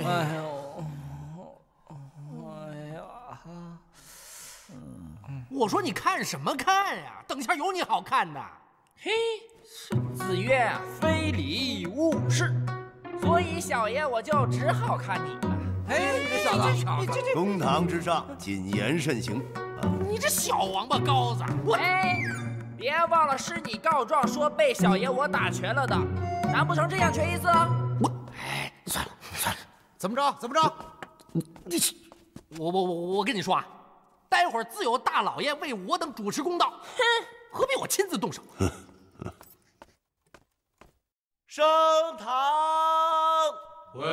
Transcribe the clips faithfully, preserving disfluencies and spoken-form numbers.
哎呦，哎呀， 我说你看什么看呀？等下有你好看的。 嘿，子曰非礼勿视，所以小爷我就只好看你了。 哎，你这小子，你这这公堂之上，谨言慎行。 你这小王八羔子！我哎，别忘了是你告状说被小爷我打拳了的，难不成这样缺一次啊？ 我哎，算了算了，怎么着怎么着？你我我我我跟你说啊，待会儿自有大老爷为我等主持公道。哼，何必我亲自动手？ 升堂会。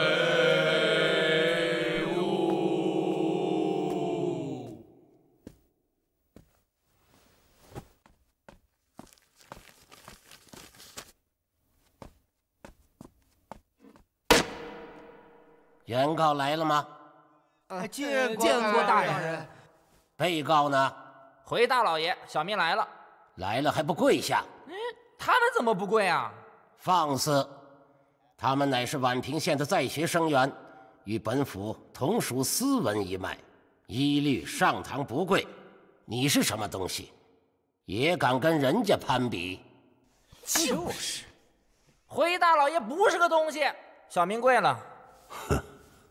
原告来了吗？ 呃，见过见过大人。 被告呢？ 回大老爷，小民来了。 来了还不跪下？ 嗯，他们怎么不跪啊？ 放肆！他们乃是宛平县的在学生员，与本府同属斯文一脉，一律上堂不跪。你是什么东西，也敢跟人家攀比？ 就是，回大老爷不是个东西，小民跪了。 哼。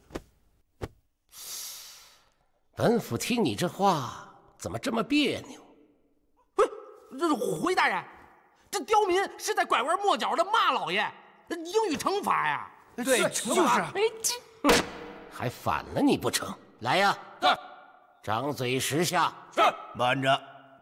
本府听你这话怎么这么别扭？ 喂，这是回大人，这刁民是在拐弯抹角的骂老爷，应予惩罚呀！ 对， 就是。 哎，这还反了你不成？来呀！ 是。 张嘴十下。 是。慢着。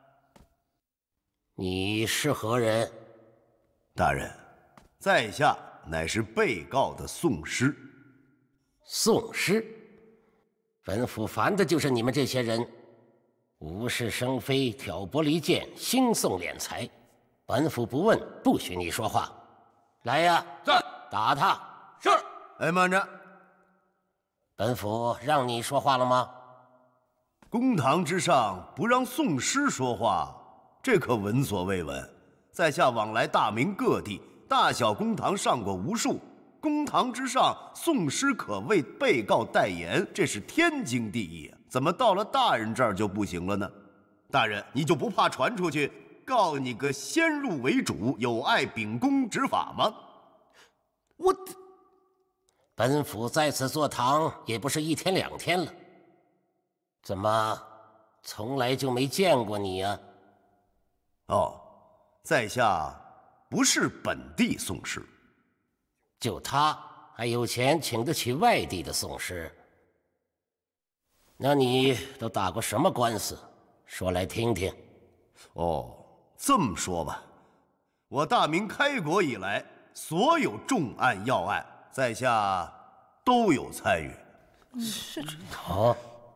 你是何人？ 大人，在下乃是被告的讼师。 讼师。本府烦的就是你们这些人，无事生非，挑拨离间，兴讼敛财。本府不问，不许你说话。来呀！ 是。 打他。 是。哎，慢着。 本府让你说话了吗？ 公堂之上不让讼师说话，这可闻所未闻。在下往来大明各地，大小公堂上过无数。公堂之上，讼师可为被告代言，这是天经地义。怎么到了大人这儿就不行了呢？大人，你就不怕传出去，告你个先入为主，有碍秉公执法吗？ 我， 本府在此坐堂也不是一天两天了，怎么从来就没见过你呀？ 哦，在下不是本地讼师。 就他还有钱请得起外地的讼师？那你都打过什么官司？说来听听。 哦，这么说吧，我大明开国以来，所有重案要案，在下都有参与。 是这好，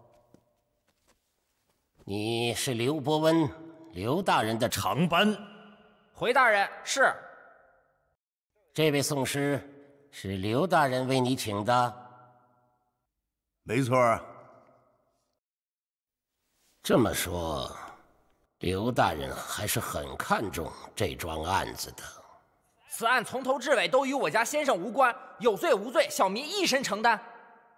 你是刘伯温，刘大人的长班。 回大人是。 这位讼师是刘大人为你请的？ 没错。 这么说，刘大人还是很看重这桩案子的。 此案从头至尾都与我家先生无关，有罪无罪，小民一身承担。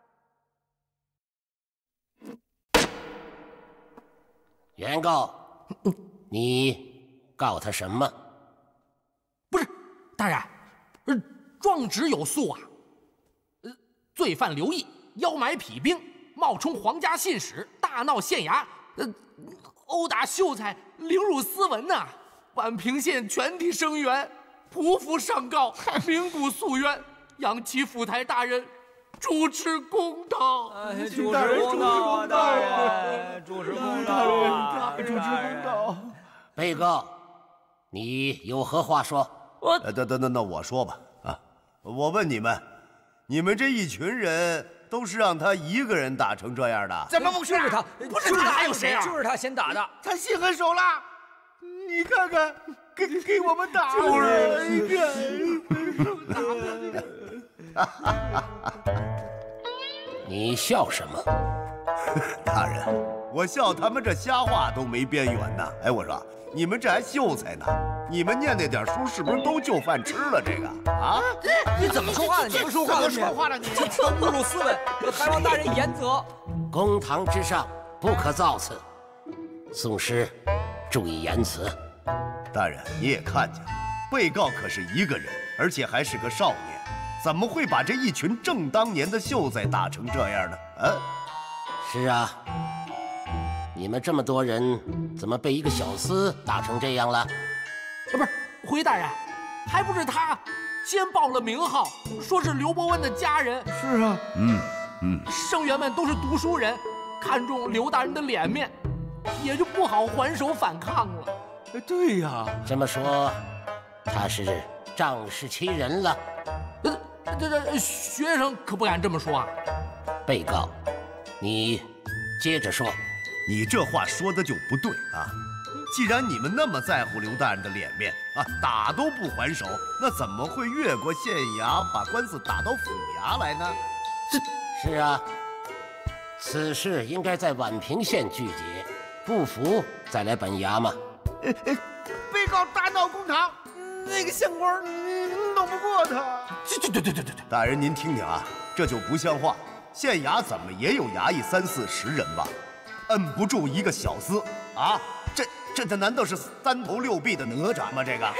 原告，你告他什么？ 不是，大人。呃，状纸有诉啊，呃，罪犯刘毅邀买匹兵，冒充皇家信使，大闹县衙，呃，殴打秀才，凌辱斯文呐、啊！宛平县全体生员匍匐上告，鸣鼓诉冤，央启府台大人主持公道。 哎，主持公道，大人，主持公道啊， 主持公道。 被告，你有何话说？ 我， 那那那那我说吧啊，我问你们，你们这一群人都是让他一个人打成这样的？ 怎么不是他？不是他还有谁啊？ 就是他先打的， 他心狠手辣，你看看，给给我们打了一个。 你笑什么？ 大人，我笑他们这瞎话都没边缘呢。哎，我说你们这还秀才呢？ 你们念那点书是不是都就饭吃了？这个啊？ 你怎么说话的？你怎么说话的？说话的你？ 这侮辱斯文，还望大人严责。 公堂之上不可造次，宋师，注意言辞。 大人，你也看见了，被告可是一个人，而且还是个少年，怎么会把这一群正当年的秀才打成这样呢？啊？ 是啊，你们这么多人，怎么被一个小厮打成这样了？啊， 不是，回大人，还不是他先报了名号，说是刘伯温的家人。 是啊，嗯嗯， 生员们都是读书人，看中刘大人的脸面，也就不好还手反抗了。 哎，对呀， 这么说，他是仗势欺人了。 呃，这这学生可不敢这么说啊。 被告，你接着说。 你这话说的就不对啊！既然你们那么在乎刘大人的脸面啊，打都不还手，那怎么会越过县衙把官司打到府衙来呢？ 是啊，此事应该在宛平县具结，不服再来本衙嘛。 被告大闹公堂，那个县官弄不过他。 对对对对对对对， 大人您听听啊，这就不像话。县衙怎么也有衙役三四十人吧？摁不住一个小厮啊！这这这难道是三头六臂的哪吒吗？这个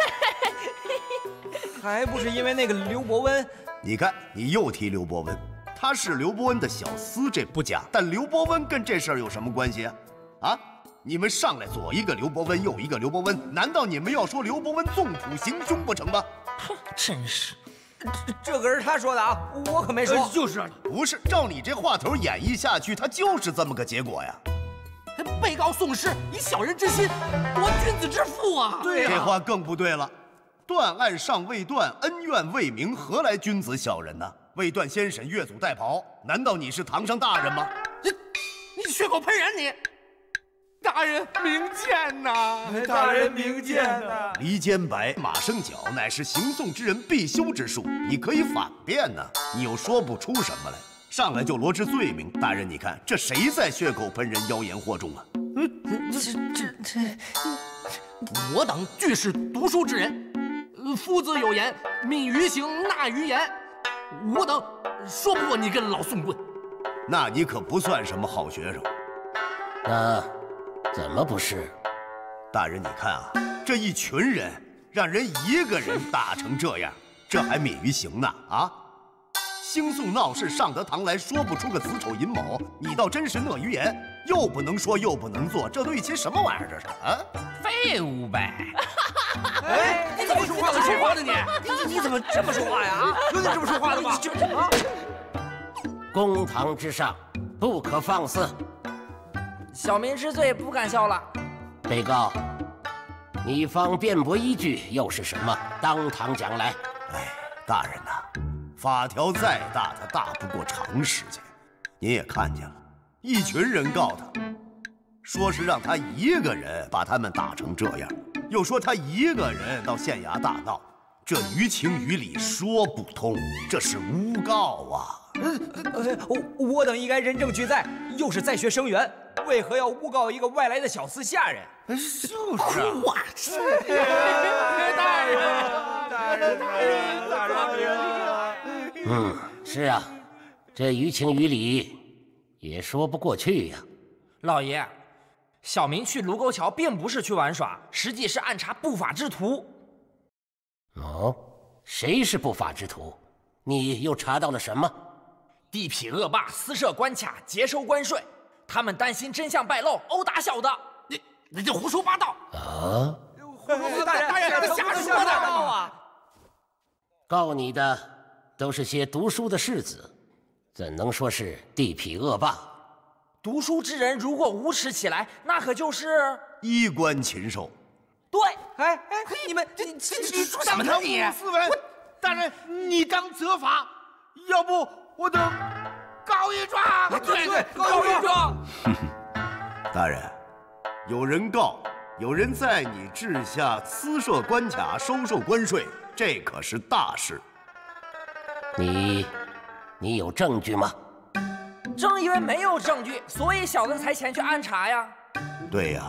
还不是因为那个刘伯温？ 你看，你又提刘伯温，他是刘伯温的小厮，这不假。但刘伯温跟这事儿有什么关系啊？啊！你们上来左一个刘伯温，右一个刘伯温，难道你们要说刘伯温纵土行凶不成吗？ 哼，真是。 这可是他说的啊，我可没说。 就是啊， 不是，照你这话头演绎下去，他就是这么个结果呀。 被告宋师以小人之心夺君子之腹啊！ 对呀， 这话更不对了。断案尚未断，恩怨未明，何来君子小人呢？未断先审，越俎代庖，难道你是堂上大人吗？ 你你血口喷人你！大人明鉴呐！ 大人明鉴呐！ 离间白，马生角，乃是行讼之人必修之术。你可以反辩呐，你又说不出什么来，上来就罗织罪名。大人，你看这谁在血口喷人，妖言惑众啊？ 这这这，我等俱是读书之人，夫子有言：敏于行，纳于言。我等说不过你跟老宋棍。 那你可不算什么好学生。 那怎么不是？ 大人，你看啊，这一群人让人一个人打成这样，这还敏于行呢啊？兴讼闹事上得堂来，说不出个子丑寅卯，你倒真是讷于言，又不能说又不能做，这都一些什么玩意儿？这是啊？ 废物呗！ 哎，你怎么说话的？说话的你？ 你你怎么这么说话呀？啊， 有你这么说话的吗？ 啊！ 公堂之上不可放肆。 小民知罪，不敢笑了。 被告，你方辩驳依据又是什么？当堂讲来。 哎，大人呐，法条再大，它大不过常识去。您也看见了，一群人告他，说是让他一个人把他们打成这样，又说他一个人到县衙大闹，这于情于理说不通，这是诬告啊！ 我我等应该人证俱在，又是在学生员，为何要诬告一个外来的小厮下人？ 就是啊！ 哇塞！大人， 大人，大人，大人！ 嗯，是啊，这于情于理也说不过去呀。 老爷，小民去卢沟桥并不是去玩耍，实际是暗查不法之徒。 哦，谁是不法之徒？你又查到了什么？ 地痞恶霸私设关卡，劫收关税，他们担心真相败露，殴打小的。 你你这胡说八道！ 啊！ 大人，大人，这瞎说八道啊！ 告你的都是些读书的士子，怎能说是地痞恶霸？ 读书之人如果无耻起来，那可就是衣冠禽兽。 对。哎哎，你们这这你说什么呢你？ 斯文，大人，你当责罚，要不我等告一状。 对对，告一状。 大人，有人告，有人在你治下私设关卡，收受关税，这可是大事。 你，你有证据吗？ 正因为没有证据，所以小的才前去暗查呀。 对呀，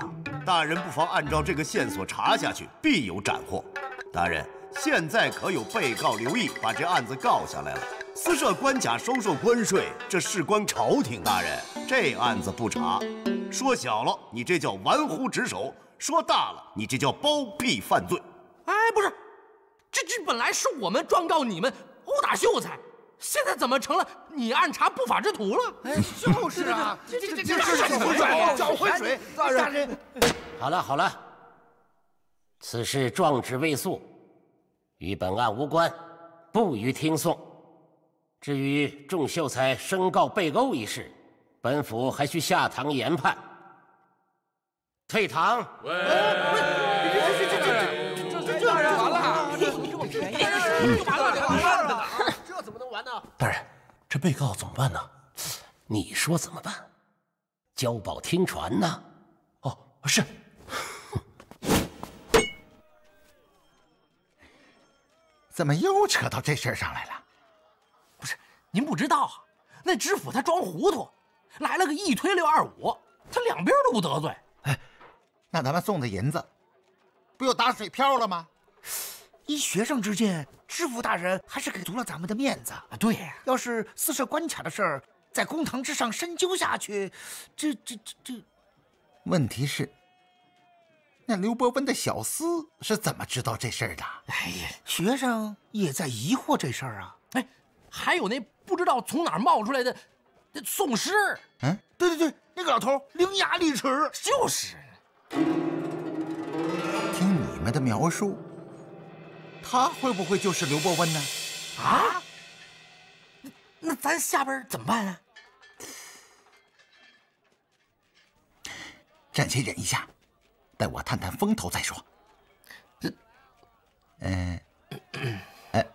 大人不妨按照这个线索查下去，必有斩获。大人，现在可有被告刘毅把这案子告下来了？私设关卡收受关税，这事关朝廷。大人，这案子不查，说小了你这叫玩忽职守，说大了你这叫包庇犯罪。 哎，不是，这这本来是我们状告你们殴打秀才，现在怎么成了你暗查不法之徒了？ 哎，就是啊，这这这这是浑水，搅浑水！大人， 好了好了，此事状纸未诉，与本案无关，不予听送。至于众秀才申告被殴一事，本府还需下堂研判。退堂。 喂，这这这这这这完了！这么便宜，完了完了！这怎么能完呢？ 大人，这被告怎么办呢？ 你说怎么办？交保听传呢？ 哦，是。 怎么又扯到这事儿上来了？ 不是，您不知道啊，那知府他装糊涂，来了个一推六二五，他两边都不得罪。 哎，那咱们送的银子，不又打水漂了吗？ 依学生之见，知府大人还是给足了咱们的面子。 啊，对呀。 要是私设关卡的事儿在公堂之上深究下去，这这这这…… 问题是，那刘伯温的小厮是怎么知道这事儿的？ 哎呀， 学生也在疑惑这事儿啊。 哎，还有那不知道从哪儿冒出来的那宋诗。 嗯， 对对对，那个老头伶牙俐齿。 就是。 听你们的描述，他会不会就是刘伯温呢？ 啊？那那咱下边怎么办啊？ 暂且忍一下，待我探探风头再说。这，嗯，哎，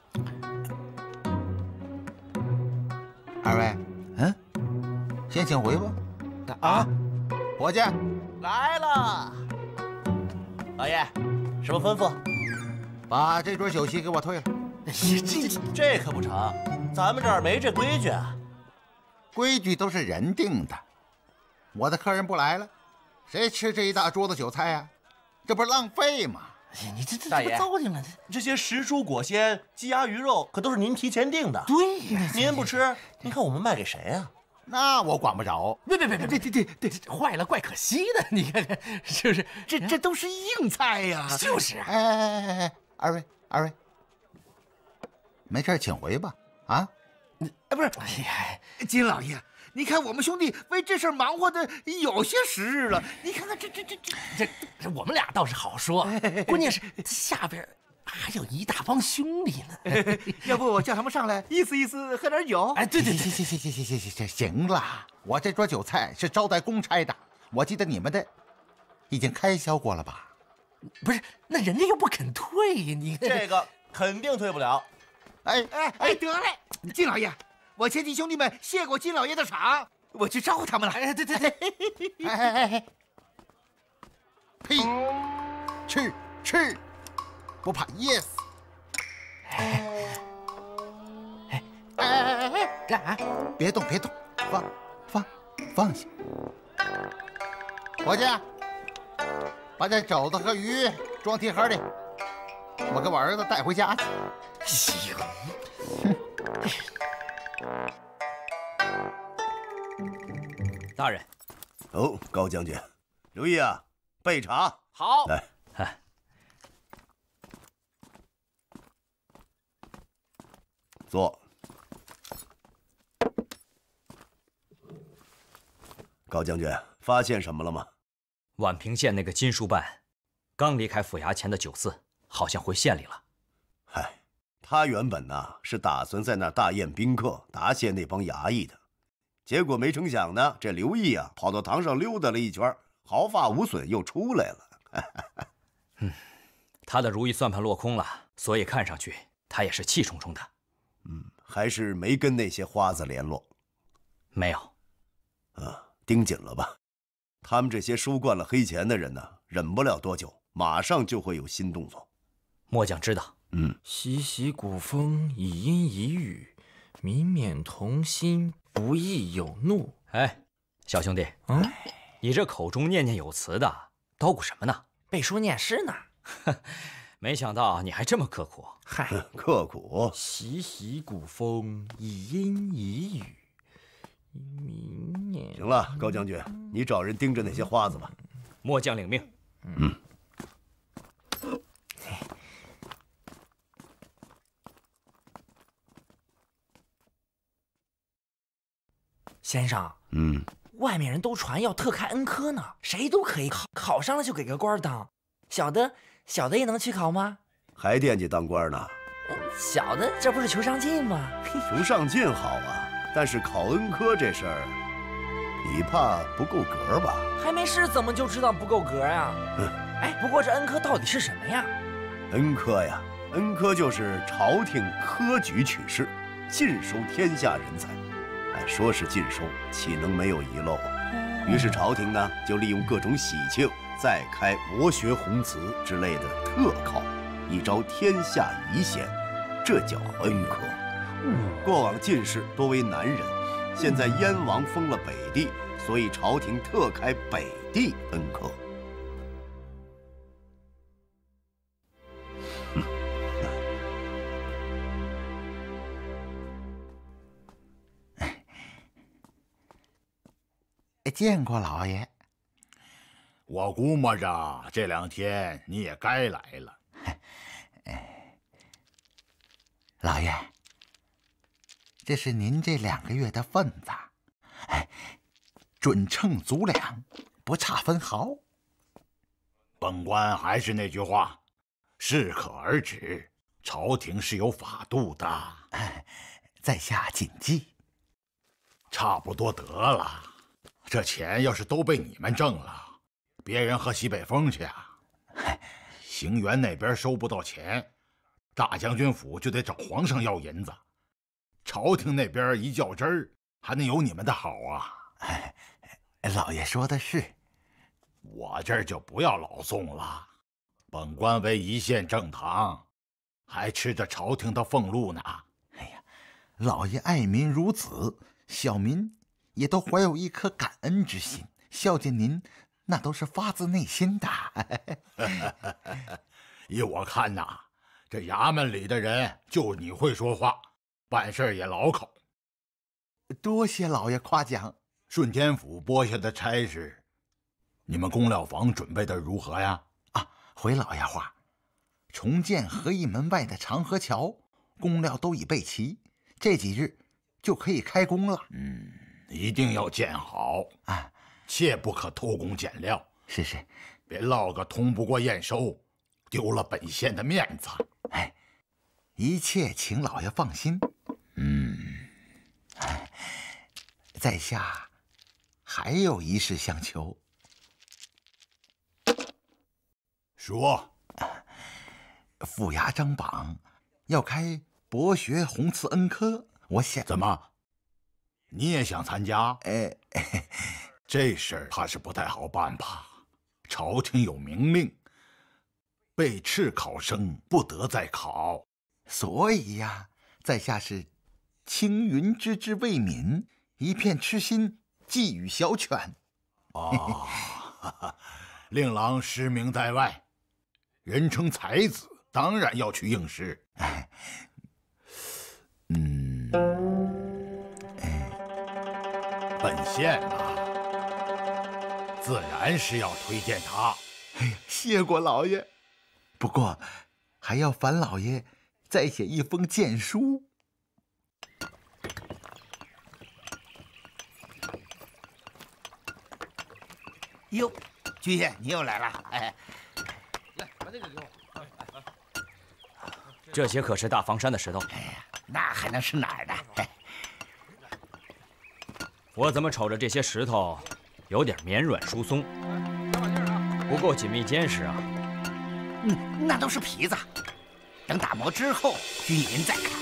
二位，嗯，先请回吧。啊，伙计， 来了。老爷，什么吩咐？ 把这桌酒席给我退了。 这这可不成，咱们这儿没这规矩啊。 规矩都是人定的，我的客人不来了，谁吃这一大桌子酒菜呀？这不是浪费吗？ 哎呀，你这这大爷这糟践了！ 这些时蔬果鲜、鸡鸭鱼肉可都是您提前订的。 对呀， 您不吃，您看我们卖给谁呀？ 那我管不着。 别别别别别对对对对， 坏了怪可惜的，你看看是不是？ 这这都是硬菜呀！ 就是啊。 哎哎哎哎，二位二位，没事请回吧。啊， 哎，不是， 哎呀， 金老爷，你看我们兄弟为这事忙活的有些时日了，你看看这这这这这这我们俩倒是好说，关键是下边还有一大帮兄弟呢。 要不我叫他们上来意思意思，喝点酒？ 哎，对对对， 行行行行行行行行行了，我这桌酒菜是招待公差的，我记得你们的已经开销过了吧？ 不是，那人家又不肯退，你看这个肯定退不了。 哎哎哎，得嘞，金老爷，我前替兄弟们谢过金老爷的场，我去招呼他们了。 哎，对对对， 哎哎哎哎，呸，吃吃，不怕噎死。哎哎哎哎， 干啥？ 别动别动，放放放下。伙计，把这肘子和鱼装铁盒里，我给我儿子带回家去。 行。 大人。 哦，高将军，刘毅啊，备茶。 好。 来， 哎， 坐。高将军，发现什么了吗？ 宛平县那个金书办，刚离开府衙前的酒肆，好像回县里了。 嗨，他原本呢是打算在那儿大宴宾客，答谢那帮衙役的，结果没成想呢，这刘毅啊跑到堂上溜达了一圈，毫发无损又出来了。 嗯，他的如意算盘落空了，所以看上去他也是气冲冲的。 嗯，还是没跟那些花子联络。 没有。 啊，盯紧了吧。他们这些收惯了黑钱的人呢，忍不了多久，马上就会有新动作。 末将知道。 嗯， 习习古风，以音以语，民免同心，不亦有怒。 哎，小兄弟，嗯，你这口中念念有词的， 捣鼓什么呢？ 背书念诗呢。 没想到你还这么刻苦。 嗨， 刻苦。 习习古风，一阴一雨。明年。 行了，高将军，你找人盯着那些花子吧。 末将领命。 嗯。 先生， 嗯， 外面人都传要特开恩科呢，谁都可以考，考上了就给个官当。小的，小的也能去考吗？ 还惦记当官呢？ 小的这不是求上进吗？ 求上进好啊，但是考恩科这事儿，你怕不够格吧？ 还没试怎么就知道不够格呀？嗯，哎，不过这恩科到底是什么呀？ 恩科呀，恩科就是朝廷科举取士，尽收天下人才。哎，说是尽收，岂能没有遗漏啊？于是朝廷呢，就利用各种喜庆，再开博学宏词之类的特考，以招天下遗贤，这叫恩科。过往进士多为南人，现在燕王封了北地，所以朝廷特开北地恩科。 见过老爷。 我估摸着这两天你也该来了。 老爷，这是您这两个月的份子，哎，准称足两，不差分毫。 本官还是那句话，适可而止。朝廷是有法度的。 哎，在下谨记。 差不多得了。这钱要是都被你们挣了，别人喝西北风去啊！行辕那边收不到钱，大将军府就得找皇上要银子，朝廷那边一较真儿，还能有你们的好啊？ 哎，老爷说的是。 我这儿就不要老宋了，本官为一线正堂，还吃着朝廷的俸禄呢。 哎呀，老爷爱民如子，小民也都怀有一颗感恩之心，孝敬您，那都是发自内心的。 依我看呐，这衙门里的人就你会说话，办事也牢口。 多谢老爷夸奖。 顺天府拨下的差事，你们公料房准备的如何呀？ 啊，回老爷话，重建河义门外的长河桥，工料都已备齐，这几日就可以开工了。 嗯。一定要建好啊，切不可偷工减料。 是是， 别落个通不过验收，丢了本县的面子。 哎，一切请老爷放心。 嗯， 哎，在下还有一事相求。 说， 府衙张榜要开博学宏词恩科，我想怎么？你也想参加？ 哎， 这事儿怕是不太好办吧？朝廷有明令，被斥考生不得再考。 所以呀，在下是青云之志未泯，一片痴心寄予小犬。 哦，令郎失明在外，人称才子，当然要去应试。 哎，嗯。 本县啊，自然是要推荐他。 哎呀，谢过老爷。不过，还要烦老爷再写一封荐书。 哟，军爷，你又来了。哎， 来，把那个给我。 这些可是大房山的石头。 哎呀，那还能是哪儿的？哎。 我怎么瞅着这些石头有点绵软疏松，不够紧密坚实啊？ 嗯，那都是皮子，等打磨之后均匀再看。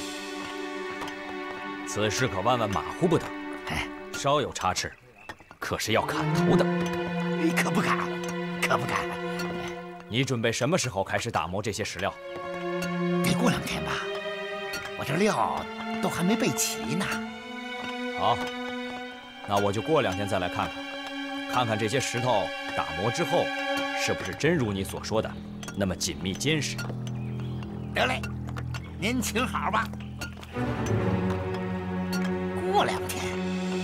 此事可万万马虎不得，哎，稍有差池，可是要砍头的。 可不敢，可不敢。 你准备什么时候开始打磨这些石料？ 得过两天吧，我这料都还没备齐呢。 好。那我就过两天再来看看，看看这些石头打磨之后是不是真如你所说的那么紧密坚实？ 得嘞，您请好吧。过两天。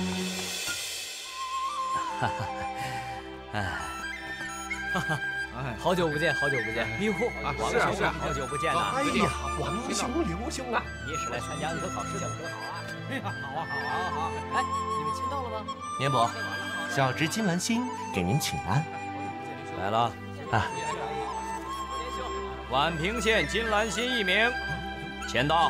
哈哈，哎，哈哈。 好久不见，好久不见，庇护， 王兄，是好久不见了。 哎呀， 王兄， 刘兄啊， 你是来参加科考试的，可好啊？ 哎呀，好啊，好啊，好啊！哎，你们签到了吗？ 年伯，小侄金兰心给您请安。 来了啊！宛平县金兰心一名，签到。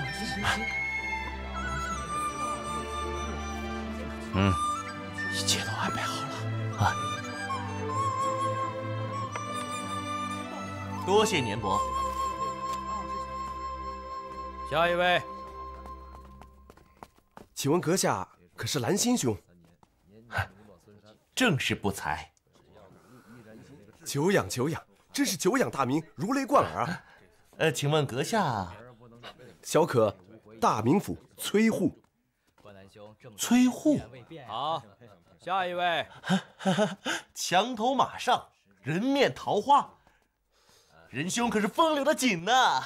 嗯，一切都安排好了啊。 多谢年伯。 下一位， 请问阁下可是兰心兄？ 正是不才。 久仰久仰，真是久仰大名，如雷贯耳啊！ 呃，请问阁下， 小可大名府崔护。 崔护。 好，下一位， 墙头马上，人面桃花。 仁兄可是风流的紧呐！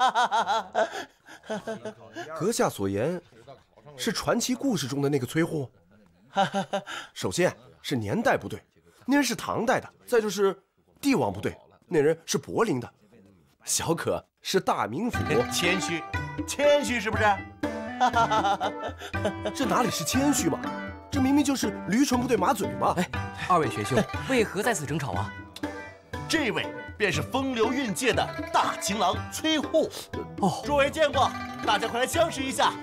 阁下所言是传奇故事中的那个崔护？首先是年代不对，那人是唐代的；再就是帝王不对，那人是柏林的。小可是大名府， 谦虚，谦虚是不是？ 这哪里是谦虚嘛？这明明就是驴唇不对马嘴嘛！ 哎，二位学兄为何在此争吵啊？ 这位。 便是风流韵界的大情郎崔护，哦，诸位见过，大家快来相识一下。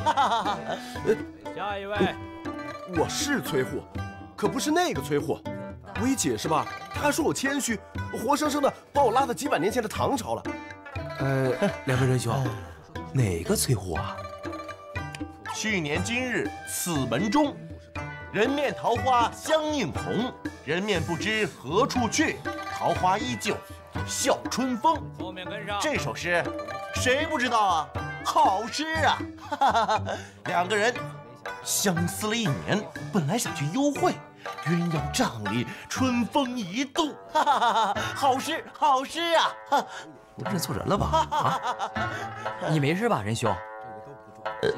下一位， 我是崔护，可不是那个崔护。我一解释吧，他还说我谦虚，活生生的把我拉到几百年前的唐朝了。 呃，两位仁兄，哪个崔护啊？ 去年今日此门中，人面桃花相映红，人面不知何处去。 桃花依旧笑春风。 后面跟上。 这首诗，谁不知道啊？好诗啊！哈哈哈，两个人相思了一年，本来想去幽会，鸳鸯帐里春风一度。哈哈哈，好诗，好诗啊！哈， 你认错人了吧？啊？ 你没事吧，仁兄？ 呃，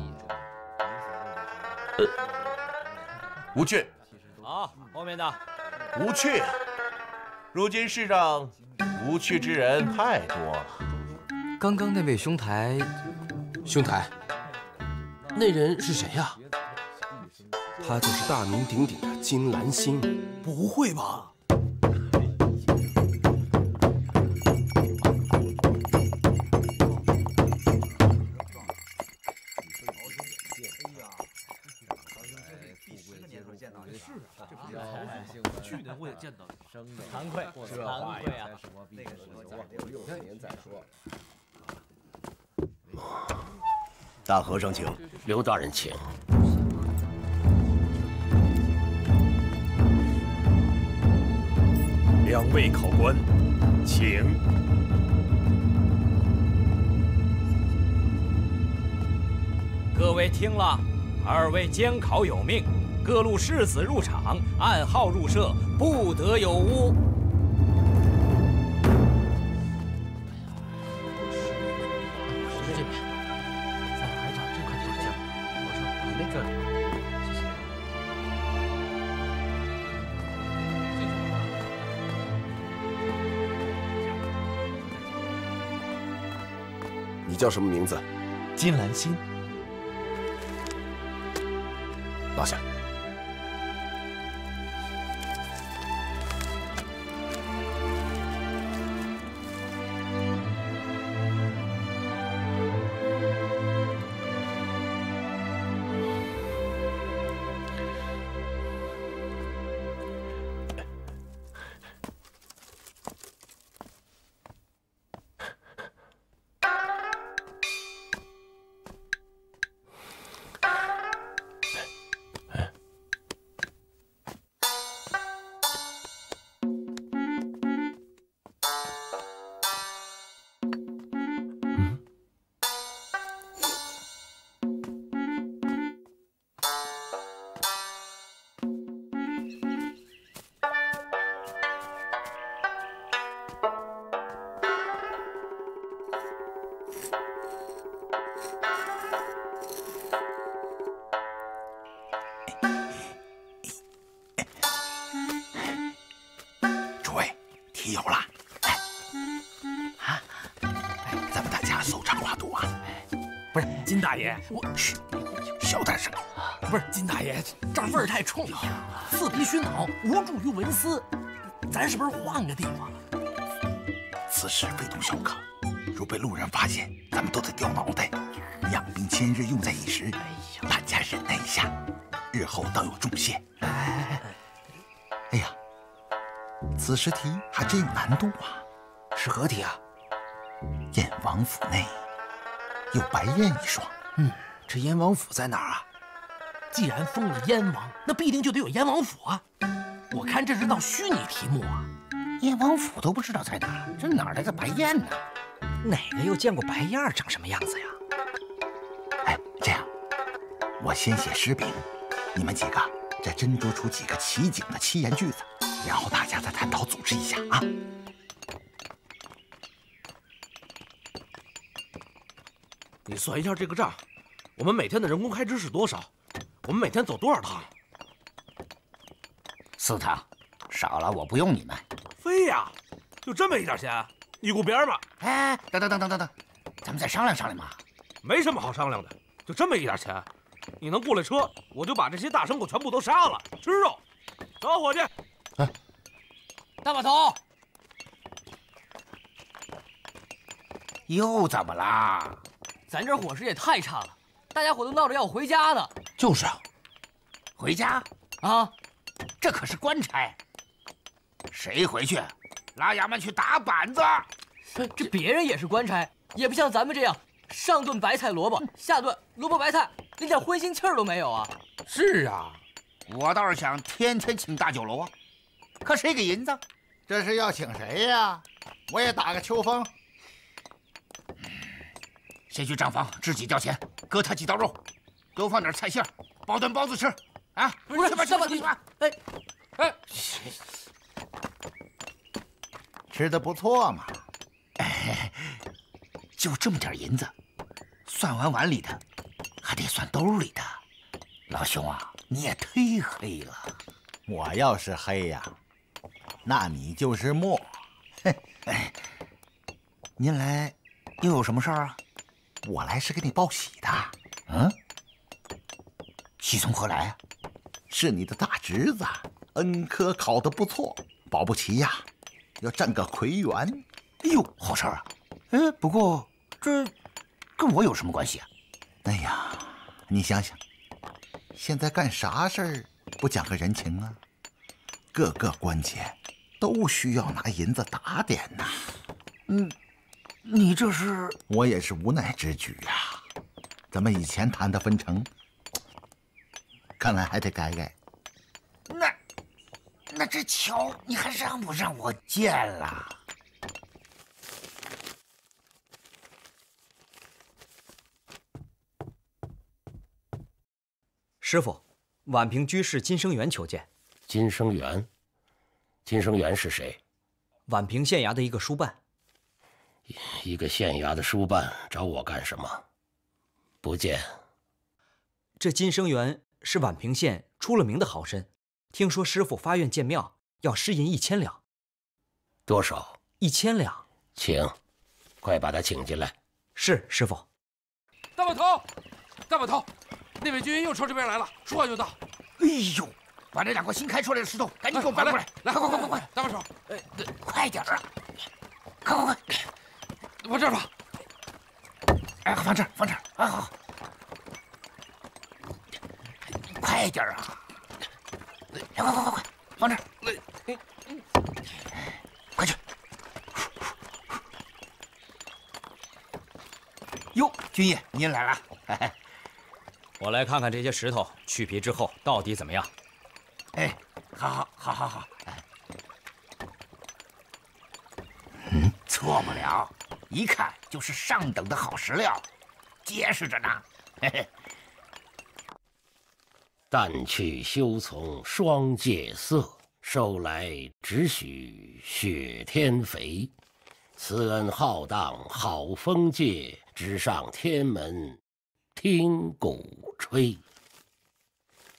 呃，无趣。 好，后面的无趣。 如今世上无趣之人太多了。 刚刚那位兄台， 兄台，那人是谁呀？他就是大名鼎鼎的金兰心。 不会吧？ 去年我也见到。 惭愧，惭愧啊！ 那个时候留六十年再说。 大和尚请， 刘大人请。 两位考官，请。 各位听了，二位监考有命。 各路士子入场，按号入舍，不得有误。 这边，在排长这块地方，我说你那这里，谢谢。 你叫什么名字？ 金兰心。 拿下。 哎题有了。哎，啊，咱们大家搜肠刮肚啊！ 不是金大爷，我嘘，小点声。 不是金大爷，这味儿太冲了，刺鼻熏脑，无助于文思。咱是不是换个地方？ 此事非同小可，如被路人发现，咱们都得掉脑袋。养兵千日，用在一时，大家忍耐一下，日后当有重谢。哎呀，此试题还真有难度啊！ 是何题啊？ 燕王府内有白燕一双。 嗯，这燕王府在哪儿啊？ 既然封了燕王，那必定就得有燕王府啊！我看这是道虚拟题目啊！ 燕王府都不知道在哪儿，这哪来的白燕呢？ 哪个又见过白燕长什么样子呀？ 哎，这样，我先写诗饼，你们几个再斟酌出几个奇景的七言句子，然后大家再探讨组织一下啊。 你算一下这个账，我们每天的人工开支是多少？我们每天走多少趟？ 四趟，少了我不用你们。 非呀，就这么一点钱，你顾别人吧。 哎，等等等等等等，咱们再商量商量嘛。 没什么好商量的，就这么一点钱，你能雇来车，我就把这些大牲口全部都杀了，吃肉。走，伙计。 哎，大把头。 又怎么啦？ 咱这伙食也太差了，大家伙都闹着要我回家呢。 就是啊，回家啊， 这可是官差。谁回去？拉衙门去打板子。 这别人也是官差，也不像咱们这样，上顿白菜萝卜，下顿萝卜白菜，连点荤腥气儿都没有啊。 是啊，我倒是想天天请大酒楼啊，可谁给银子？ 这是要请谁呀？我也打个秋风。 先去账房支几吊钱，割他几刀肉，多放点菜馅，包顿包子吃。啊， 不是， 去吧，去吧， 哎， 哎， 吃的不错嘛。 哎，就这么点银子，算完碗里的，还得算兜里的。老兄啊，你也忒黑了。 我要是黑呀，那你就是墨。 嘿，哎，您来又有什么事儿啊？ 我来是给你报喜的。 嗯，喜从何来啊？ 是你的大侄子，恩科考得不错，保不齐呀，要占个魁元。 哎呦，好事儿啊！哎，不过这跟我有什么关系啊？ 哎呀，你想想，现在干啥事儿不讲个人情啊？各个关节都需要拿银子打点呐。 嗯，你这是…… 我也是无奈之举呀。咱们以前谈的分成，看来还得改改。 那那这桥你还让不让我建了？ 师傅，宛平居士金生元求见。 金生元，金生元是谁？ 宛平县衙的一个书办。 一个县衙的书办找我干什么？不见。 这金生元是宛平县出了名的好绅，听说师傅发愿建庙，要施银一千两。 多少？ 一千两。 请，快把他请进来。 是，师傅。 大把头，大把头，那位军又朝这边来了，说话就到。 哎呦，把这两块新开出来的石头赶紧给我搬过来！ 来，快快快快，大把手， 哎，快点啊！快快快， 往这儿放。 哎，放这儿，放这儿。啊，好。快点啊！快快快快，放这儿。快去！哟，军爷您来了。 我来看看这些石头去皮之后到底怎么样。 哎，好好好好好。 嗯， 错不了，一看就是上等的好石料，结实着呢。嘿嘿。 淡去修从霜介色，收来只许雪天肥。慈恩浩荡好风介，直上天门听鼓吹。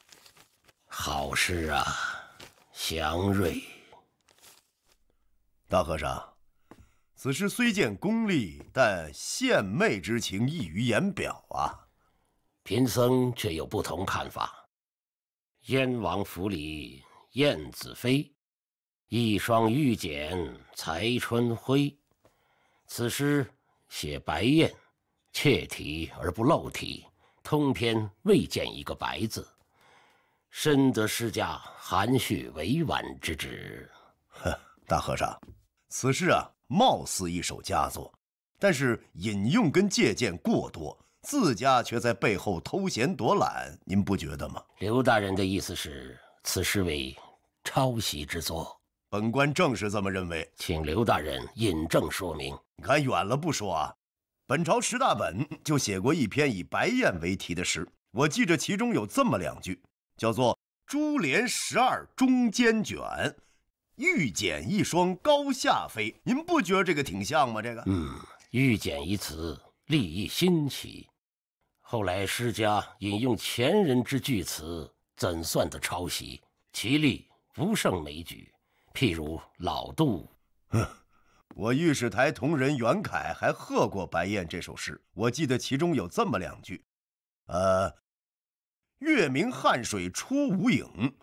好诗啊，祥瑞。 大和尚，此事虽见功利，但献媚之情溢于言表啊。 贫僧却有不同看法。燕王府里燕子飞，一双玉简才春晖。此诗写白燕，切题而不漏题，通篇未见一个白字，深得诗家含蓄委婉之旨。 哼，大和尚，此诗啊，貌似一首佳作，但是引用跟借鉴过多，自家却在背后偷闲躲懒，您不觉得吗？ 刘大人的意思是，此诗为抄袭之作。 本官正是这么认为， 请刘大人引证说明。 你看远了不说啊，本朝十大本就写过一篇以白燕为题的诗，我记着其中有这么两句，叫做“珠帘十二中间卷，玉简一双高下飞”。您不觉得这个挺像吗？这个， 嗯，玉简一词立意新奇，后来诗家引用前人之句词，怎算得抄袭？其例不胜枚举。譬如老杜， 哼，我御史台同仁袁凯还贺过白燕这首诗，我记得其中有这么两句，呃，月明汉水出无影，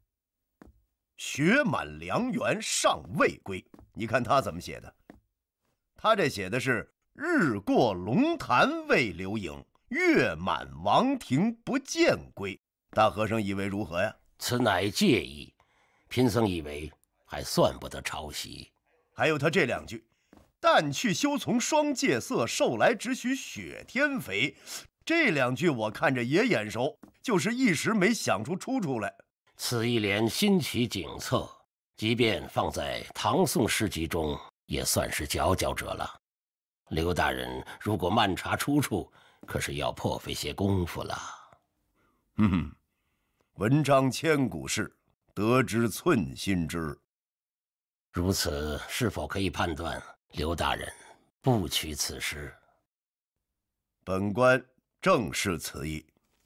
雪满梁园尚未归。你看他怎么写的？他这写的是日过龙潭未留影，月满王庭不见归。大和尚以为如何呀？ 此乃借意，贫僧以为还算不得抄袭。 还有他这两句：“但去修从双介色，瘦来只许雪天肥。”这两句我看着也眼熟，就是一时没想出出处来。 此一联新奇景侧，即便放在唐宋诗集中，也算是佼佼者了。刘大人如果漫查出处，可是要破费些功夫了。 嗯，文章千古事，得之寸心知。 如此，是否可以判断刘大人不取此诗？ 本官正是此意。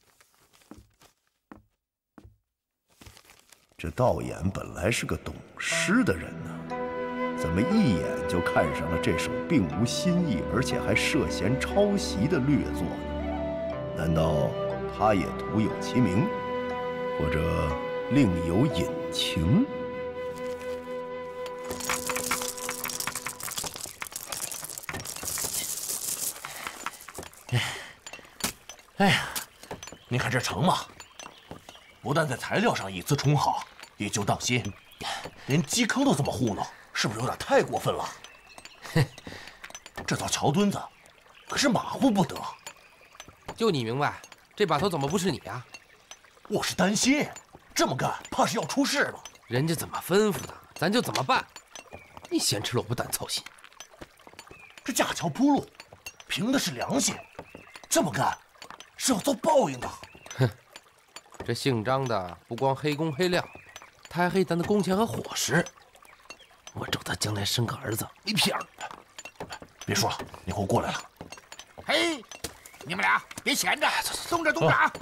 这道衍本来是个懂诗的人呢，怎么一眼就看上了这首并无新意，而且还涉嫌抄袭的劣作呢？难道他也徒有其名，或者另有隐情？ 哎呀，你看这成吗？不但在材料上以次充好，也就当心，连基坑都这么糊弄，是不是有点太过分了？哼，这套桥墩子可是马虎不得。 就你明白，这把头怎么不是你啊？ 我是担心，这么干怕是要出事了。 人家怎么吩咐的，咱就怎么办。你先吃萝卜蛋操心。 这架桥铺路，凭的是良心，这么干是要遭报应的。 哼，这姓张的不光黑工黑料，他还黑咱的工钱和伙食。我咒他将来生个儿子没屁眼儿。 别说了，你给我过来了。 嘿，你们俩别闲着，动着动着啊！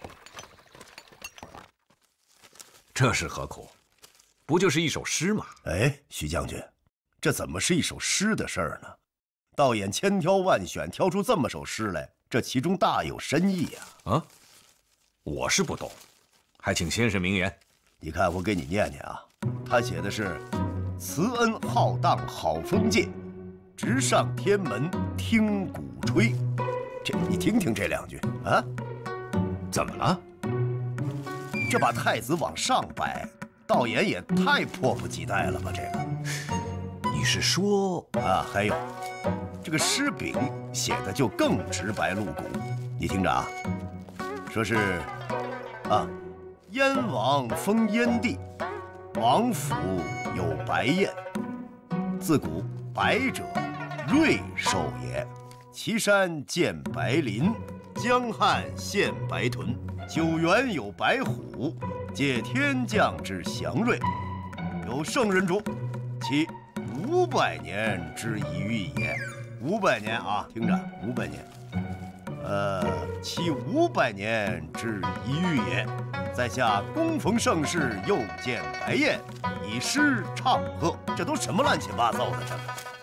这是何苦？不就是一首诗吗？ 哎，徐将军，这怎么是一首诗的事儿呢？道衍千挑万选挑出这么首诗来，这其中大有深意呀！ 啊，我是不懂，还请先生明言。 你看，我给你念念啊，他写的是“慈恩浩荡好风界，直上天门听鼓吹”。这你听听这两句啊， 怎么了？ 这把太子往上摆，道衍也太迫不及待了吧？这个， 你是说啊？还有，这个诗柄写的就更直白露骨。你听着啊，说是啊，燕王封燕地，王府有白燕，自古白者瑞兽也。岐山见白林，江汉现白豚。九原有白虎，借天降之祥瑞。有圣人主，其五百年之一遇也。五百年啊，听着，五百年。呃，其五百年之一遇也， 在下恭逢盛世，又见白宴，以诗唱和，这都什么乱七八糟的？这个。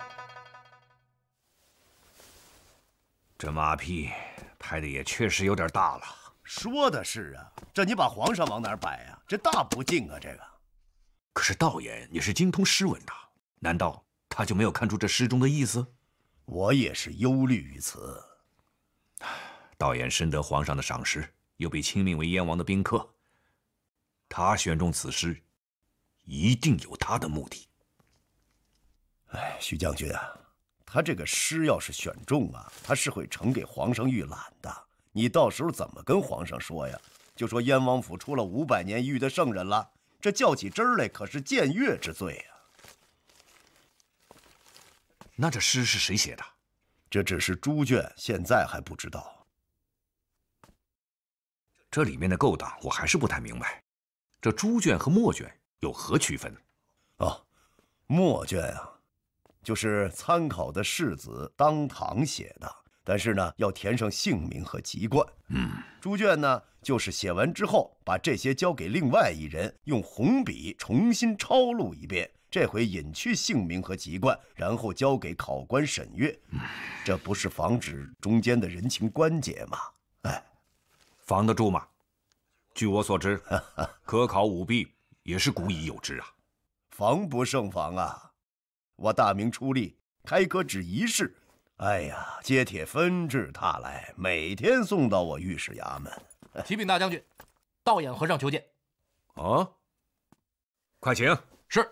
这马屁拍的也确实有点大了。 说的是啊，这你把皇上往哪儿摆啊？这大不敬啊！这个。 可是道爷也是精通诗文的，难道他就没有看出这诗中的意思？ 我也是忧虑于此。 道爷深得皇上的赏识，又被亲命为燕王的宾客，他选中此诗，一定有他的目的。 哎，徐将军啊，他这个诗要是选中啊，他是会呈给皇上预览的。你到时候怎么跟皇上说呀？就说燕王府出了五百年一遇的圣人了，这较起真来可是僭越之罪呀。 那这诗是谁写的？ 这只是猪圈，现在还不知道。 这里面的勾当我还是不太明白，这猪圈和墨卷有何区分？ 哦，墨卷啊，就是参考的世子当堂写的。但是呢，要填上姓名和籍贯。 嗯， 猪卷呢，就是写完之后，把这些交给另外一人，用红笔重新抄录一遍，这回隐去姓名和籍贯，然后交给考官审阅。 嗯， 这不是防止中间的人情关节吗？哎， 防得住吗？据我所知，科考舞弊也是古已有之啊。 防不胜防啊！我大明初立，开科只一试。哎呀，接帖纷至沓来，每天送到我御史衙门。 启禀大将军，道衍和尚求见。 哦，快请。 是。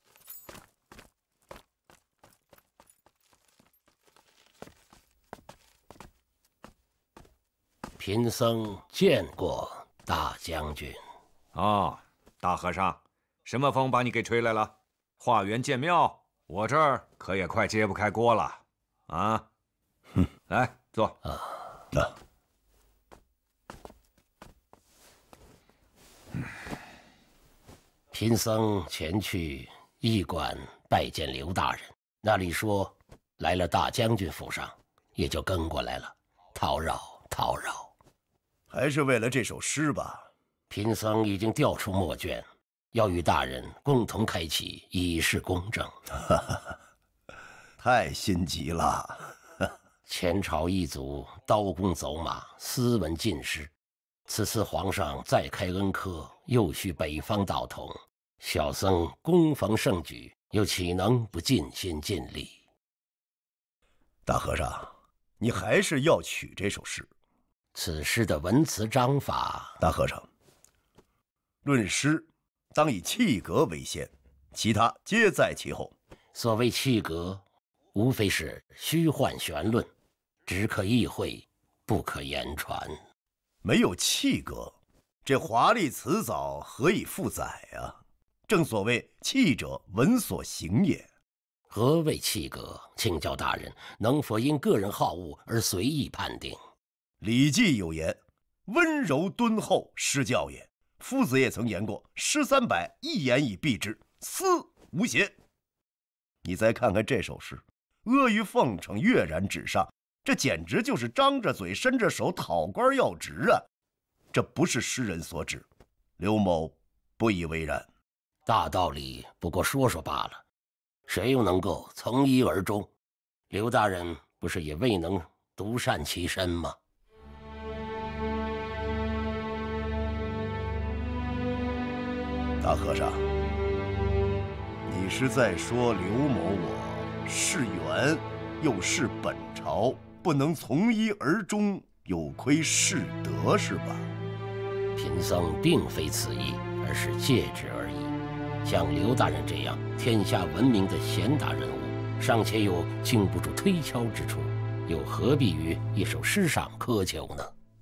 贫僧见过大将军。 哦，大和尚，什么风把你给吹来了？化缘建庙，我这儿可也快揭不开锅了。啊， 哼， 来坐。 啊，啊， 贫僧前去驿馆拜见刘大人，那里说来了大将军府上，也就跟过来了，叨扰叨扰。 还是为了这首诗吧？ 贫僧已经调出墨卷，要与大人共同开启，以示公正。 太心急了！ 前朝一族刀工走马，斯文尽失。此次皇上再开恩科，又续北方道统，小僧恭逢盛举，又岂能不尽心尽力？ 大和尚，你还是要取这首诗。 此诗的文辞章法， 大和尚，论诗，当以气格为先，其他皆在其后。 所谓气格，无非是虚幻玄论，只可意会，不可言传。 没有气格，这华丽辞藻何以负载啊？正所谓气者，文所行也。 何谓气格？请教大人，能否因个人好恶而随意判定？《 礼记》有言：“温柔敦厚，诗教也。”夫子也曾言过：“诗三百，一言以蔽之，斯无邪。”你再看看这首诗，阿谀奉承跃然纸上，这简直就是张着嘴伸着手讨官要职啊！这不是诗人所指，刘某不以为然。 大道理不过说说罢了，谁又能够从一而终？刘大人不是也未能独善其身吗？ 大和尚，你是在说刘某我是缘，又是本朝，不能从一而终，有亏世德是吧？ 贫僧并非此意，而是借之而已。像刘大人这样天下闻名的贤达人物，尚且有经不住推敲之处，又何必于一首诗上苛求呢？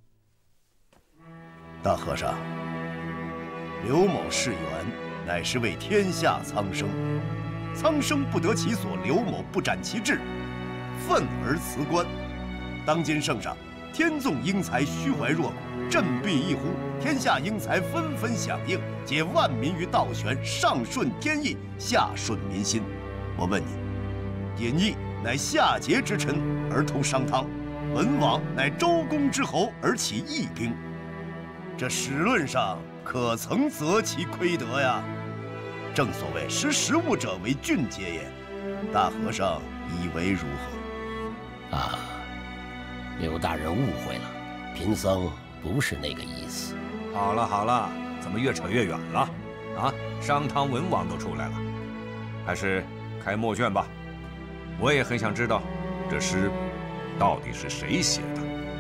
大和尚，刘某是缘，乃是为天下苍生，苍生不得其所，刘某不展其志，愤而辞官。当今圣上，天纵英才，虚怀若谷，振臂一呼，天下英才纷纷响应，皆万民于道玄，上顺天意，下顺民心。我问你，尹义乃夏桀之臣而投商汤，文王乃周公之侯而起义兵。这史论上可曾择其亏德呀？正所谓识时务者为俊杰也。大和尚以为如何？ 啊，刘大人误会了，贫僧不是那个意思。 好了好了，怎么越扯越远了？啊，商汤文王都出来了，还是开墨卷吧。我也很想知道，这诗到底是谁写的。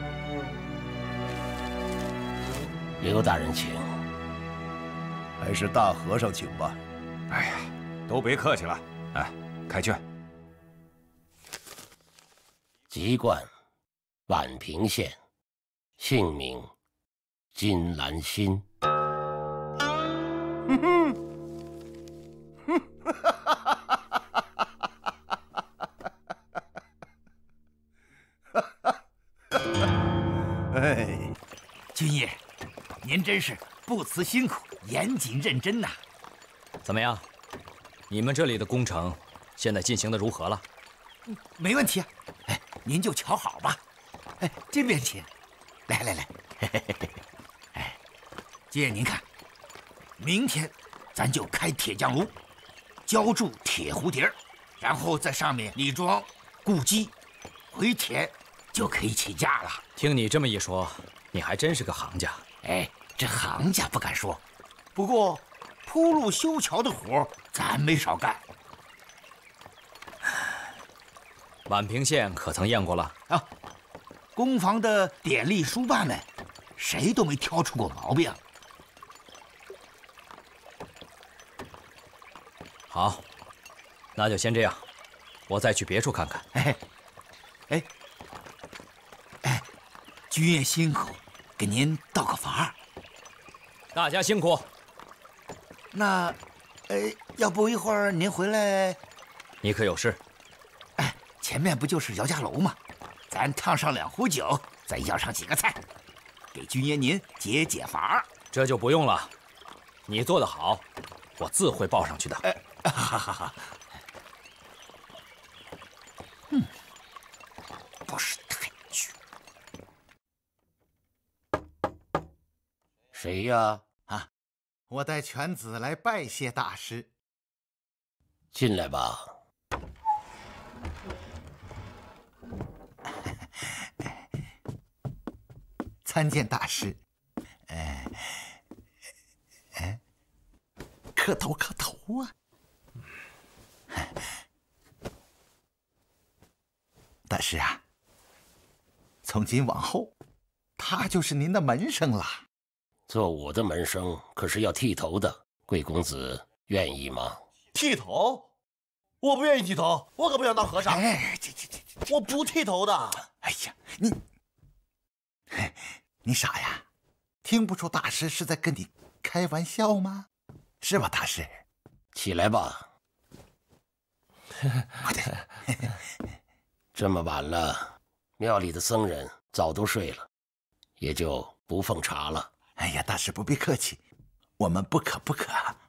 刘大人请。 还是大和尚请吧。 哎呀，都别客气了，哎，开卷。 籍贯：宛平县，姓名：金兰心。 哼哼，哼， 哎，君爷，您真是不辞辛苦，严谨认真呐。 怎么样？你们这里的工程现在进行的如何了？ 没问题啊。哎，您就瞧好吧。哎，这边请。来来来，嘿嘿嘿嘿。哎，君爷您看，明天咱就开铁匠炉，浇筑铁蝴蝶，然后在上面里装固基，回填就可以起价了。 听你这么一说，你还真是个行家。 哎，这行家不敢说，不过铺路修桥的活咱没少干。 宛平县可曾验过了？ 啊，工房的典吏书办们，谁都没挑出过毛病。 好，那就先这样，我再去别处看看。 哎，哎，哎，君爷辛苦，给您道个法。 大家辛苦。 那，呃，要不一会儿您回来？ 你可有事？ 哎，前面不就是姚家楼吗？咱烫上两壶酒，再要上几个菜，给君爷您解解乏。 这就不用了，你做得好，我自会报上去的。 哎，哈哈哈。嗯，不识抬举。 谁呀？ 啊，我带犬子来拜谢大师。 进来吧。 参见大师。哎，哎，磕头磕头啊！大师啊，从今往后，他就是您的门生了。 做我的门生可是要剃头的，贵公子愿意吗？ 剃头？我不愿意剃头，我可不想当和尚。 哎，这这这， 我不剃头的。 哎呀，你，你傻呀？听不出大师是在跟你开玩笑吗？是吧，大师？ 起来吧。 快点。 这么晚了，庙里的僧人早都睡了，也就不奉茶了。 哎呀，大师不必客气，我们不可不可。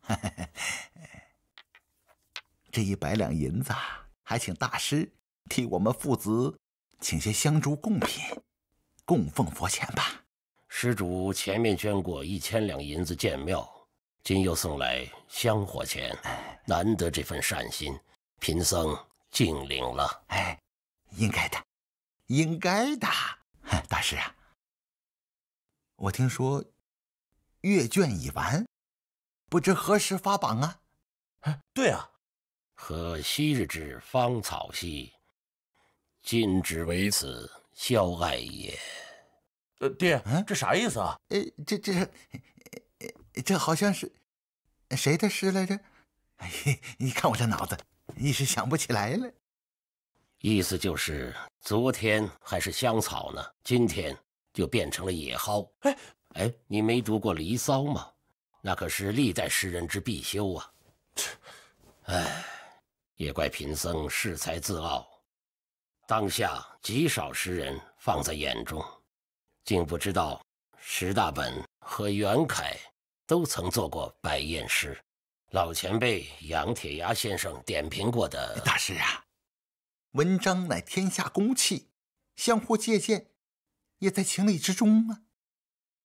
这一百两银子，还请大师替我们父子请些香烛贡品，供奉佛前吧。 施主前面捐过一千两银子建庙，今又送来香火钱，难得这份善心，贫僧敬领了。 哎，应该的，应该的。大师啊，我听说阅卷已完，不知何时发榜啊？ 对啊， 和昔日之芳草兮，今之为此萧艾也。 呃，爹，这啥意思啊？ 呃，这这，这好像是谁的诗来着？哎，你看我这脑子，一时想不起来了。 意思就是昨天还是香草呢，今天就变成了野蒿。 哎哎，你没读过《离骚》吗？那可是历代诗人之必修啊。哎，也怪贫僧恃才自傲，当下极少诗人放在眼中。竟不知道石大本和袁凯都曾做过百厌诗，老前辈杨铁牙先生点评过的。 大师啊，文章乃天下公器，相互借鉴，也在情理之中啊。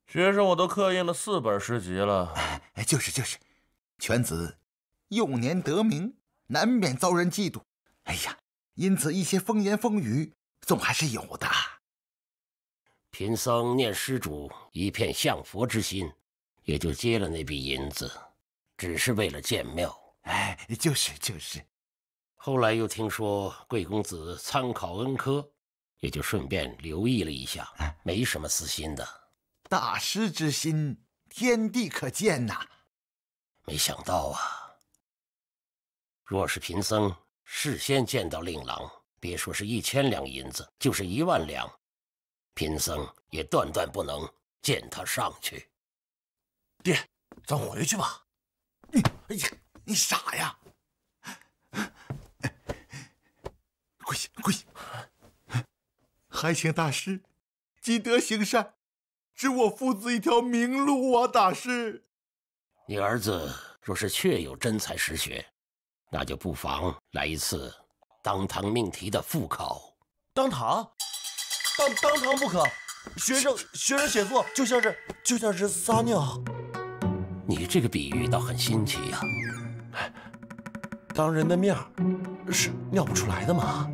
学生我都刻印了四本诗集了。 哎，就是就是，犬子幼年得名，难免遭人嫉妒。哎呀，因此一些风言风语总还是有的。 贫僧念施主一片向佛之心，也就接了那笔银子，只是为了建庙。 哎，就是就是。 后来又听说贵公子参考恩科，也就顺便留意了一下，没什么私心的。 大师之心，天地可见呐！ 没想到啊，若是贫僧事先见到令郎，别说是一千两银子，就是一万两，贫僧也断断不能见他上去。 爹，咱回去吧。 你，哎呀，你傻呀！跪下，跪下！还请大师积德行善，指我父子一条明路啊！大师， 你儿子若是确有真才实学，那就不妨来一次当堂命题的复考。 当堂？当当堂不可！学生学生写作就像是就像是撒尿。 你这个比喻倒很新奇呀、 啊！当人的面是尿不出来的吗？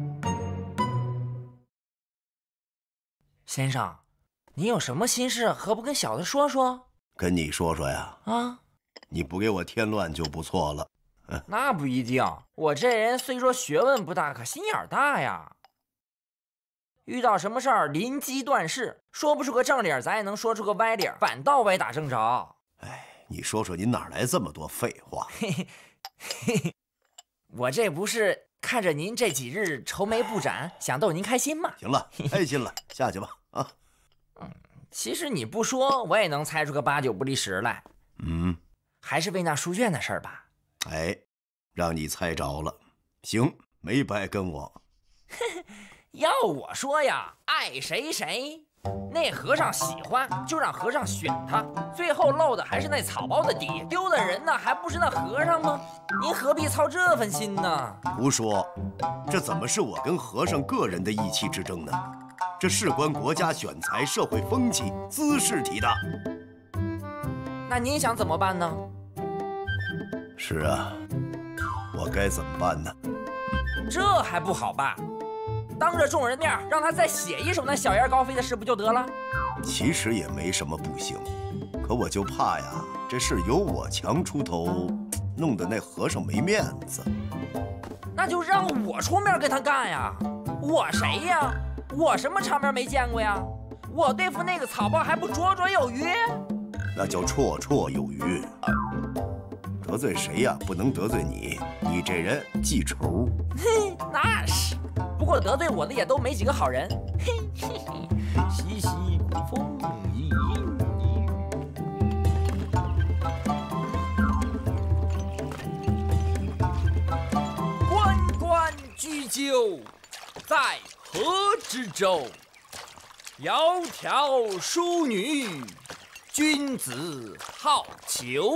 先生，你有什么心事，何不跟小的说说？ 跟你说说呀。 啊， 你不给我添乱就不错了。 那不一定，我这人虽说学问不大，可心眼大呀。遇到什么事儿，临机断事，说不出个正理，咱也能说出个歪理，反倒歪打正着。 哎，你说说，你哪来这么多废话？ 嘿嘿嘿嘿，我这不是看着您这几日愁眉不展，想逗您开心吗？ 行了，开心了，下去吧。啊， 嗯，其实你不说，我也能猜出个八九不离十来。 嗯， 还是为那书卷的事儿吧。 哎，让你猜着了，行，没白跟我。 要我说呀，爱谁谁，那和尚喜欢就让和尚选他，最后漏的还是那草包的底，丢的人呢还不是那和尚吗？您何必操这份心呢？ 胡说，这怎么是我跟和尚个人的意气之争呢？这事关国家选才、社会风气、姿势体大。 那您想怎么办呢？ 是啊，我该怎么办呢？ 这还不好办？当着众人面让他再写一首那小燕高飞的诗不就得了？ 其实也没什么不行，可我就怕呀，这事由我强出头，弄得那和尚没面子。 那就让我出面跟他干呀！我谁呀？我什么场面没见过呀？我对付那个草包还不绰绰有余？ 那叫绰绰有余。得罪谁呀？不能得罪你，你这人记仇。 嘿，那是。不过得罪我的也都没几个好人。嘿嘿嘿，习习古风一音一语。关关雎鸠，在河之洲。窈窕淑女，君子好逑。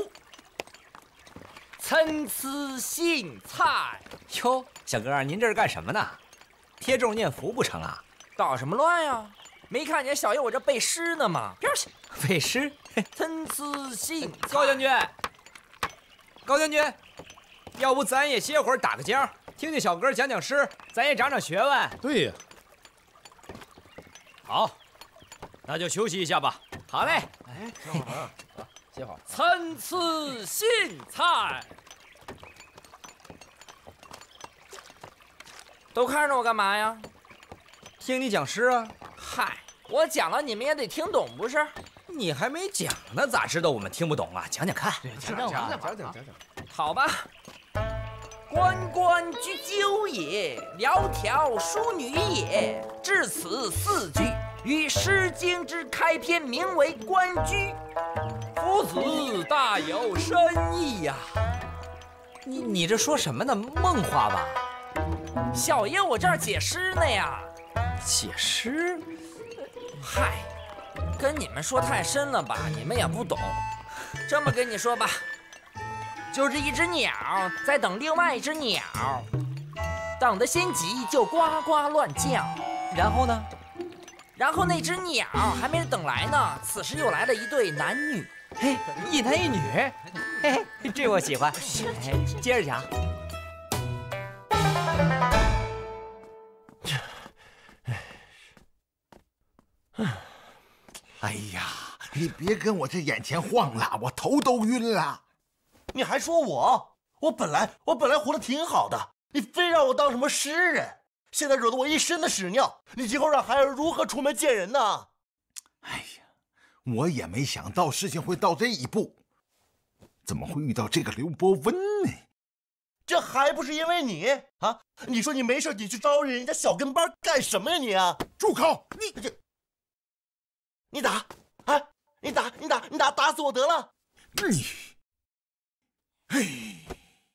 参差荇菜。 哟，小哥，您这是干什么呢？贴咒念符不成啊？ 捣什么乱呀？没看见小爷我这背诗呢吗？边去！ 背诗？ 参差荇菜。 高将军，高将军，要不咱也歇会儿打个浆，听听小哥讲讲诗，咱也长长学问。 对呀。好，那就休息一下吧。 好嘞。 哎，歇会儿，歇会儿。 参差荇菜。都看着我干嘛呀？ 听你讲诗啊。 嗨，我讲了你们也得听懂不是？ 你还没讲呢，咋知道我们听不懂啊？讲讲看。 讲讲讲讲讲讲讲。 好吧。关关雎鸠也，窈窕淑女也。至此四句，与《诗经》之开篇名为《关雎》，夫子大有深意呀、啊。 你你这说什么呢？梦话吧？ 小爷我这儿解诗呢呀。 解诗？ 嗨，跟你们说太深了吧，你们也不懂。这么跟你说吧，就是一只鸟在等另外一只鸟，等得心急就呱呱乱叫。 然后呢？ 然后那只鸟还没等来呢，此时又来了一对男女。 嘿，一男一女，嘿嘿，这我喜欢。哎，接着讲。 哎呀，你别跟我这眼前晃了，我头都晕了。 你还说我？我本来我本来活得挺好的，你非让我当什么诗人，现在惹得我一身的屎尿。你今后让孩儿如何出门见人呢？ 哎呀，我也没想到事情会到这一步，怎么会遇到这个刘伯温呢？ 这还不是因为你啊！你说你没事，你去招惹人家小跟班干什么呀你啊？ 住口！你这，你打啊！你打你打你打打死我得了！ 你，嘿。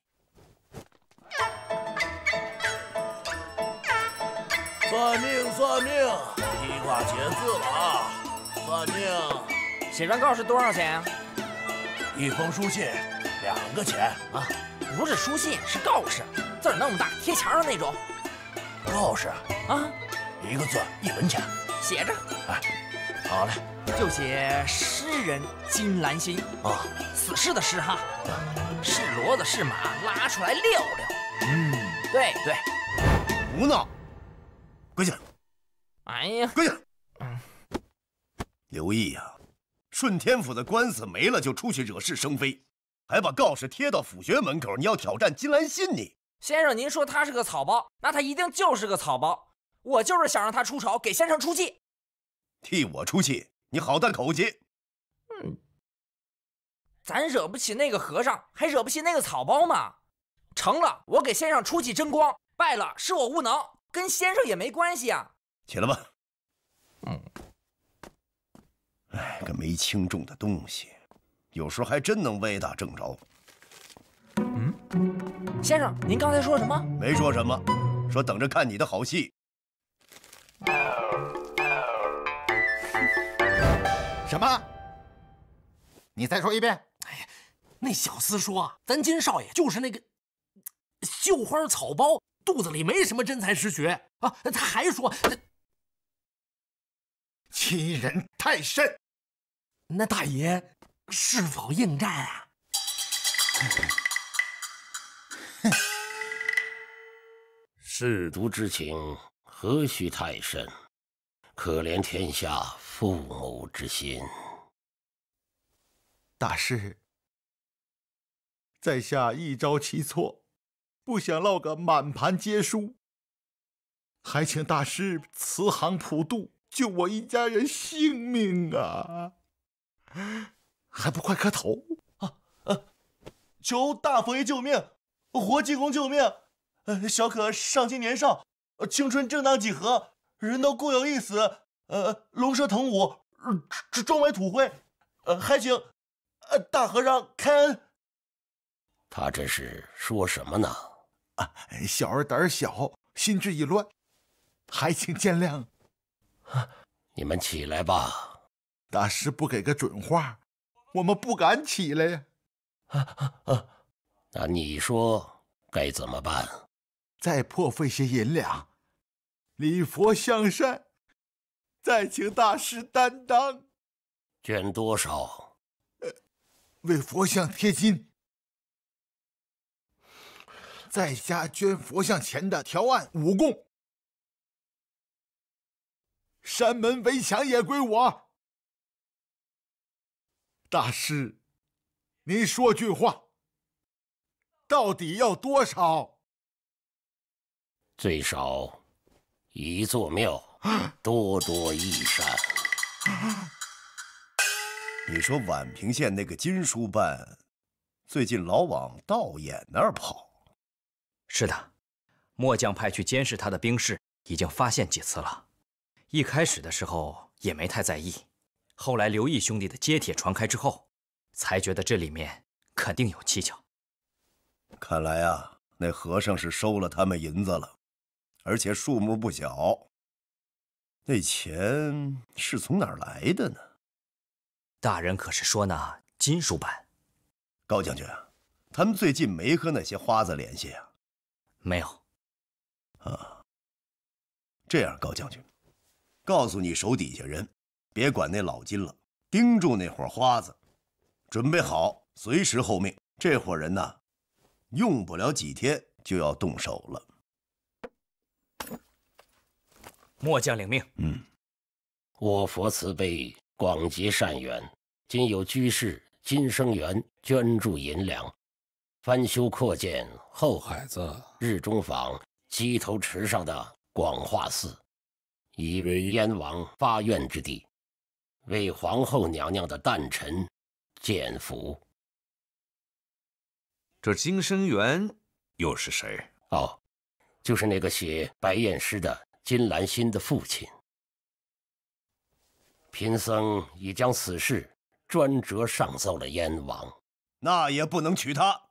算命算命，一卦解字了啊！算命， 写张告示多少钱啊？ 一封书信两个钱啊！ 不是书信，是告示，字儿那么大，贴墙上那种。 告示啊， 一个字一文钱。 写着。 哎，好嘞， 就写诗人金兰心啊， 死士的诗哈，是骡子是马，拉出来溜溜。 嗯， 对对， 胡闹！跪下！ 哎呀， 跪下！嗯，刘毅呀，顺天府的官司没了就出去惹是生非，还把告示贴到府学门口，你要挑战金兰心你？ 先生，您说他是个草包，那他一定就是个草包。我就是想让他出丑，给先生出气。 替我出气，你好大口气！ 嗯，咱惹不起那个和尚，还惹不起那个草包吗？成了，我给先生出气争光；败了，是我无能，跟先生也没关系啊。 起来吧。嗯。哎，个没轻重的东西，有时候还真能歪打正着。 嗯，先生，您刚才说什么？ 没说什么，说等着看你的好戏。 什么？你再说一遍。 哎呀，那小厮说，咱金少爷就是那个绣花草包，肚子里没什么真才实学啊。他还说， 欺人太甚。 那大爷是否应战啊？ 舐犊之情，何须太甚？可怜天下父母之心。 大师，在下一朝棋错，不想落个满盘皆输，还请大师慈航普渡，救我一家人性命啊！还不快磕头啊！呃，求大佛爷救命，活济公救命！呃，小可尚今年少，青春正当几何，人都固有一死。呃，龙蛇腾舞，这装为土灰。呃，还请呃大和尚开恩。 他这是说什么呢？ 啊，小儿胆小，心智已乱，还请见谅。 你们起来吧。 大师不给个准话，我们不敢起来呀。 啊啊！那你说该怎么办？ 再破费些银两，礼佛向善，再请大师担当。 捐多少？ 呃，为佛像贴金。在家捐佛像钱的条案五供，山门围墙也归我。大师，您说句话，到底要多少？ 最少一座庙，多多益善。 你说宛平县那个金书办，最近老往道演那儿跑。 是的，末将派去监视他的兵士已经发现几次了。一开始的时候也没太在意，后来刘毅兄弟的揭帖传开之后，才觉得这里面肯定有蹊跷。 看来啊，那和尚是收了他们银子了，而且数目不小。那钱是从哪儿来的呢？ 大人可是说那金书办？ 高将军啊，他们最近没和那些花子联系啊？ 没有。 啊，这样，高将军， 告诉你手底下人，别管那老金了，盯住那伙花子，准备好，随时候命。这伙人呢，用不了几天就要动手了。 末将领命。 嗯， 我佛慈悲，广结善缘，今有居士金生元捐助银两，翻修扩建后海子日中坊鸡头池上的广化寺，以为燕王发愿之地，为皇后娘娘的诞辰建福。 这金生元又是谁？ 哦，就是那个写白燕诗的金兰心的父亲。贫僧已将此事专折上奏了燕王， 那也不能娶她。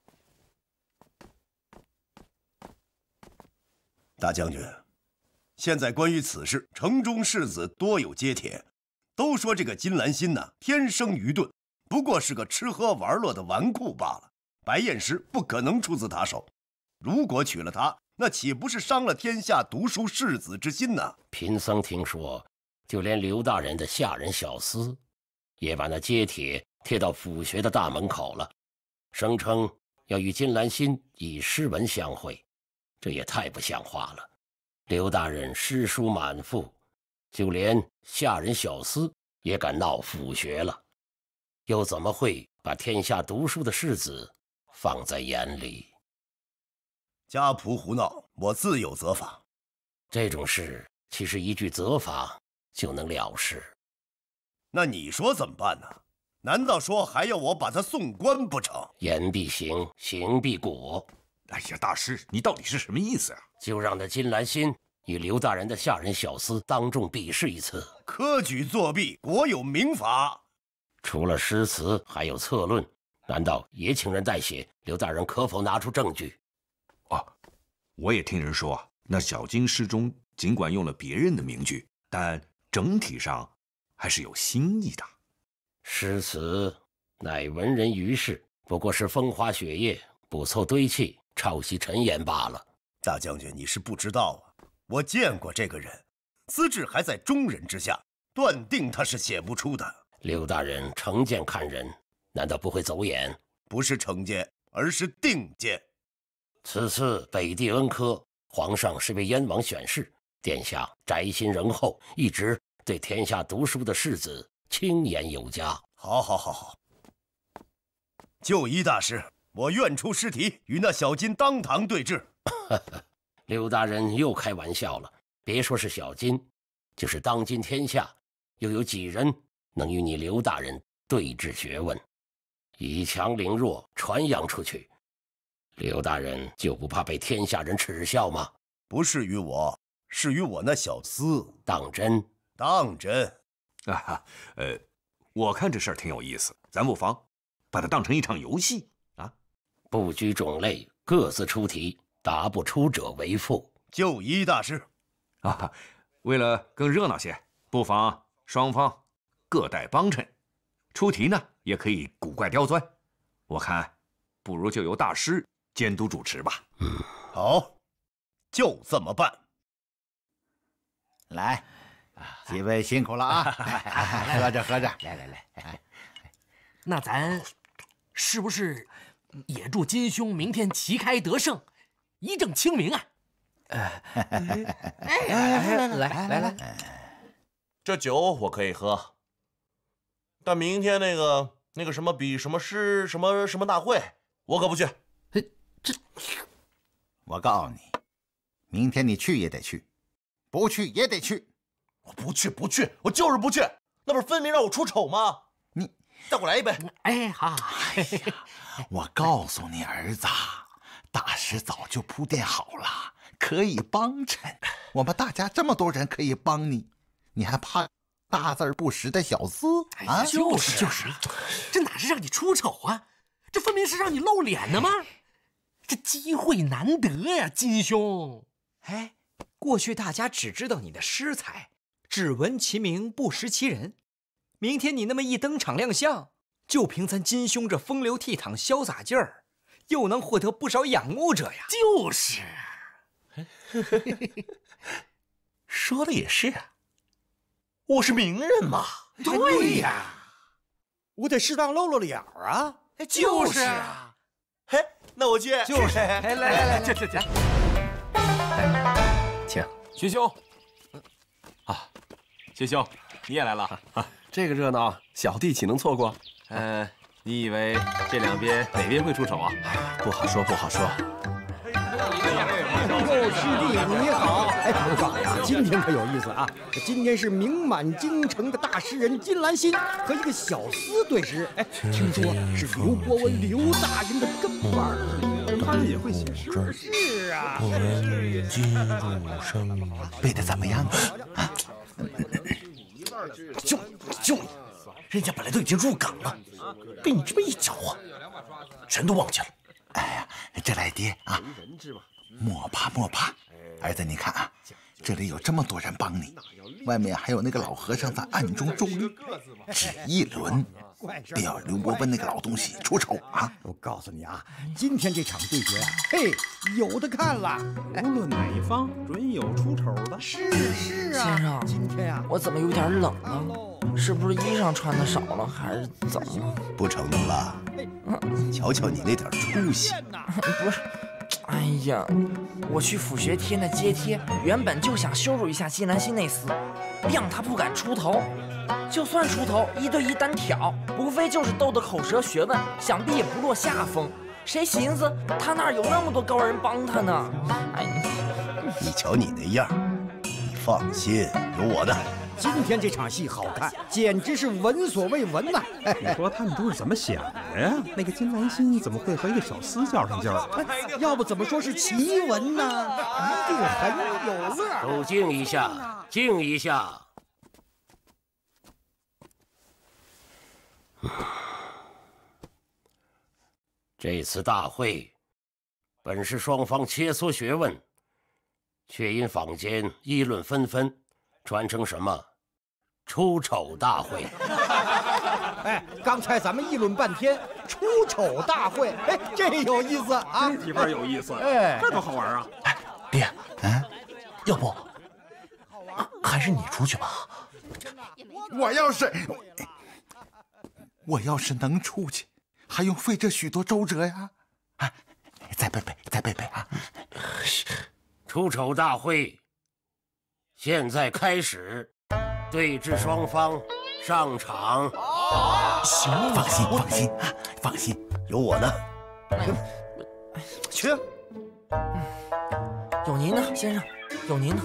大将军，现在关于此事，城中士子多有揭帖，都说这个金兰心呐，天生愚钝，不过是个吃喝玩乐的纨绔罢了。白燕诗不可能出自他手，如果娶了她，那岂不是伤了天下读书士子之心呢？ 贫僧听说，就连刘大人的下人小厮，也把那揭帖贴到府学的大门口了，声称要与金兰心以诗文相会，这也太不像话了。刘大人诗书满腹，就连下人小厮也敢闹府学了，又怎么会把天下读书的士子放在眼里？ 家仆胡闹，我自有责罚。 这种事其实一句责罚就能了事。 那你说怎么办呢？难道说还要我把他送官不成？ 言必行，行必果。 哎呀，大师，你到底是什么意思啊？ 就让那金兰心与刘大人的下人小厮当众比试一次。 科举作弊，国有明法。 除了诗词，还有策论，难道也请人代写？刘大人可否拿出证据？ 啊，我也听人说啊，那小金诗中尽管用了别人的名句，但整体上还是有新意的。 诗词乃文人于世，不过是风花雪月，不凑堆砌，抄袭陈言罢了。 大将军，你是不知道啊，我见过这个人，资质还在中人之下，断定他是写不出的。 刘大人成见看人，难道不会走眼？ 不是成见，而是定见。 此次北地恩科，皇上是为燕王选侍，殿下宅心仁厚，一直对天下读书的士子轻言有加。 好，好，好，好。就一大师，我愿出诗题，与那小金当堂对质。 刘大人又开玩笑了，别说是小金，就是当今天下，又有几人能与你刘大人对峙学问？以强凌弱，传扬出去，刘大人就不怕被天下人耻笑吗？ 不是于我，是于我那小厮。 当真？ 当真。 啊，呃，我看这事儿挺有意思，咱不妨把它当成一场游戏啊！ 不拘种类，各自出题，答不出者为负。 就一大师。 啊，为了更热闹些，不妨双方各带帮衬，出题呢也可以古怪刁钻。我看，不如就由大师监督主持吧。 嗯， 好，就这么办。 来，几位辛苦了啊！喝着喝着， 来来来，那咱是不是也祝金兄明天旗开得胜，一正清明啊？ 哎，来来来，这酒我可以喝，但明天那个那个什么比什么诗什么什么大会，我可不去。 这，我告诉你，明天你去也得去，不去也得去。 我不去，不去，我就是不去，那不是分明让我出丑吗？ 你再给我来一杯。 哎，好。 哎呀，我告诉你儿子，大师早就铺垫好了，可以帮衬。我们大家这么多人可以帮你，你还怕大字不识的小厮啊？ 就是就是，这哪是让你出丑啊？这分明是让你露脸呢吗？这机会难得呀，金兄。 哎，过去大家只知道你的诗才，只闻其名不识其人。明天你那么一登场亮相，就凭咱金兄这风流倜傥、潇洒劲儿，又能获得不少仰慕者呀。 就是， 说的也是， 我是名人嘛。 对呀，我得适当露露脸啊。 就是啊。嘿，那我接。 就是。 哎，来来来，这这这。 请薛兄。啊，薛兄，你也来了。 这个热闹，小弟岂能错过？ 呃，你以为这两边哪边会出手啊？ 不好说，不好说。 哟，师弟你好！哎，我告诉你啊，今天可有意思啊！今天是名满京城的大诗人金兰心和一个小厮对诗。哎，听说是刘伯温刘大人的跟班儿，他也会写诗。是啊。 进入生，背的怎么样啊？ 就就，人家本来都已经入港了，被你这么一搅和，全都忘记了。 哎呀，这来爹啊！莫怕莫怕，儿子，你看啊，这里有这么多人帮你，外面还有那个老和尚在暗中助力，只一轮，便要刘伯温那个老东西出丑啊！ 我告诉你啊，今天这场对决啊，嘿，有的看了， 无论哪一方，准有出丑的。 是是啊， 先生， 今天啊， 我怎么有点冷呢？是不是衣裳穿的少了，还是怎么了？ 不成了，瞧瞧你那点出息。 不是。哎呀，我去府学贴那揭贴，原本就想羞辱一下金兰心那厮，让他不敢出头。就算出头，一对一单挑，无非就是斗得口舌学问，想必也不落下风。谁寻思他那儿有那么多高人帮他呢？哎， 你瞧你那样，你放心，有我的。 今天这场戏好看，简直是闻所未闻呐！ 你说他们都是怎么想的呀？那个金兰心怎么会和一个小厮较上劲儿？ 要不怎么说是奇闻呢？一定很有乐。 都静一下，静一下。这次大会本是双方切磋学问，却因坊间议论纷纷，传成什么出丑大会。 哎，刚才咱们议论半天，出丑大会，哎，这有意思啊！ 这份有意思， 哎， 这多好玩啊！ 哎，爹，啊，要不还是你出去吧？ 我要是我要是能出去，还用费这许多周折呀？啊，再背背，再背背啊！ 出丑大会现在开始，对峙双方上场。 行， 放心，放心啊，放心， 有我呢。 去。有您呢，先生，有您呢。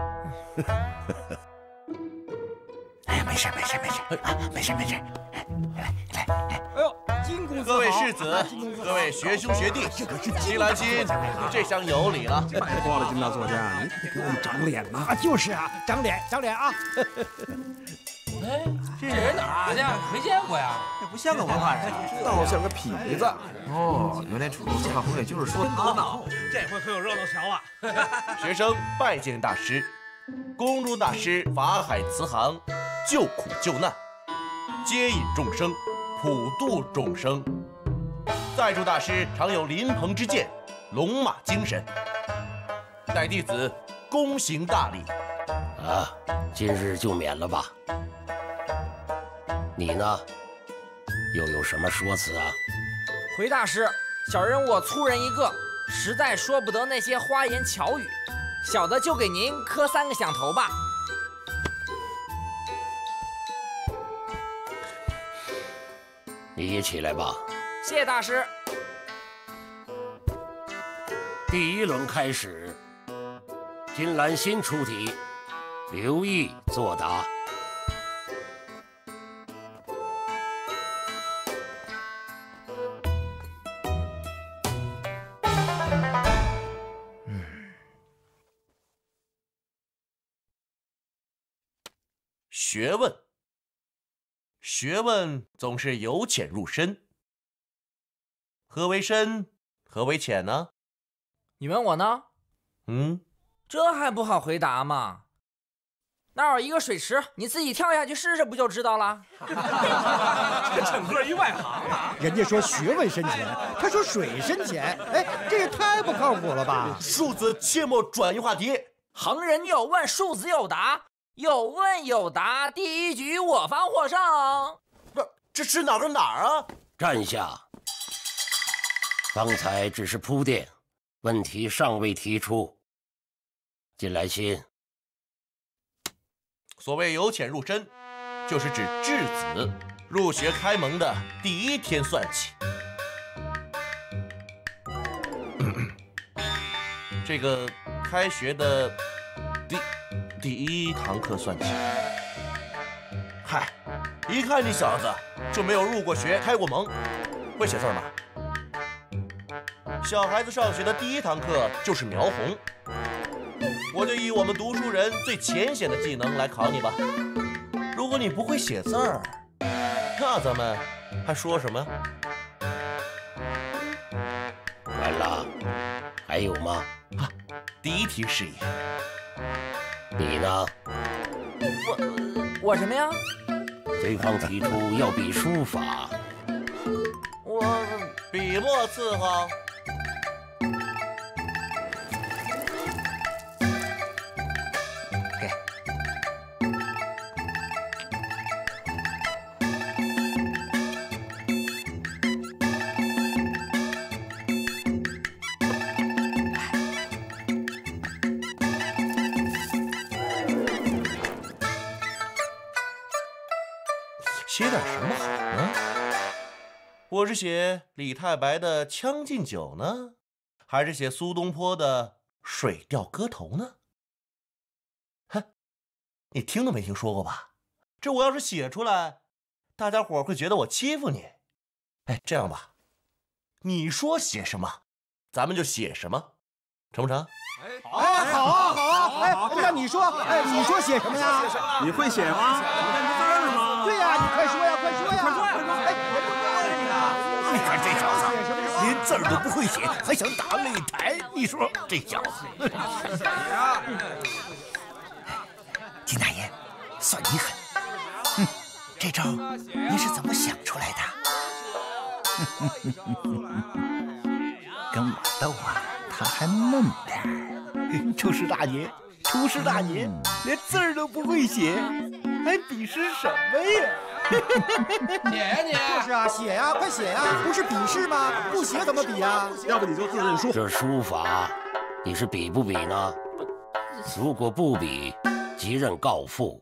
哎呀，没事没事没事啊，没事没事。来来来， 哎呦，金公子各位世子，各位学兄学弟，金兰心，这厢有礼了。 拜托了，金大作家，你得给我们长脸呐！ 啊，就是啊，长脸长脸啊！ 哎，这人哪儿去？没见过呀？ 这不像个文化人， 倒像个痞子。 哦，原来楚楚下回也就是说热闹。 这回可有热闹瞧了。 学生拜见大师，宫中大师法海慈航，救苦救难，接引众生，普度众生。在诸大师常有临棚之见，龙马精神，待弟子躬行大礼。 啊，今日就免了吧。你呢，又有什么说辞啊？ 回大师，小人我粗人一个，实在说不得那些花言巧语，小的就给您磕三个响头吧。 你也起来吧。 谢谢大师。 第一轮开始，金兰心出题，刘毅作答。 学问，学问总是由浅入深。何为深？何为浅呢？ 你问我呢？ 嗯， 这还不好回答吗？那儿有一个水池，你自己跳下去试试，不就知道了？ 这整个一外行啊！ 人家说学问深浅，他说水深浅，哎，这也太不靠谱了吧！ 庶子切莫转移话题。 横人有问，庶子有答。 有问有答，第一局我方获胜。 这这是哪儿跟哪儿啊？ 站下。刚才只是铺垫，问题尚未提出。金来心， 所谓由浅入深，就是指质子入学开门的第一天算起。这个开学的第第一堂课算起。嗨，一看你小子就没有入过学、开过门，会写字吗？小孩子上学的第一堂课就是描红，我就以我们读书人最浅显的技能来考你吧。如果你不会写字儿，那咱们还说什么？ 完了，还有吗？ 啊，第一题是也。 你呢？ 我我什么呀？ 对方提出要比书法， 我笔墨伺候。写点什么好呢？我是写李太白的《将进酒》呢，还是写苏东坡的《水调歌头》呢？哼，你听都没听说过吧？这我要是写出来，大家伙会觉得我欺负你。哎，这样吧，你说写什么，咱们就写什么，成不成？ 哎，好啊，好啊！哎，那你说，哎，你说写什么呀？ 你会写吗？ 对呀，你快说呀，快说呀！ 快说呀！哎，你看这小子连字儿都不会写，还想打擂台，你说这小子。金大爷，算你狠！哼，这招你是怎么想出来的？跟我斗啊，他还嫩点儿。出师大爷，出师大爷，连字儿都不会写，还比试什么呀？ 写呀你！就是啊，写呀，快写呀！不是比试吗？不写怎么比呀？ 要不你就自认输。 这书法，你是比不比呢？如果不比，即任告复。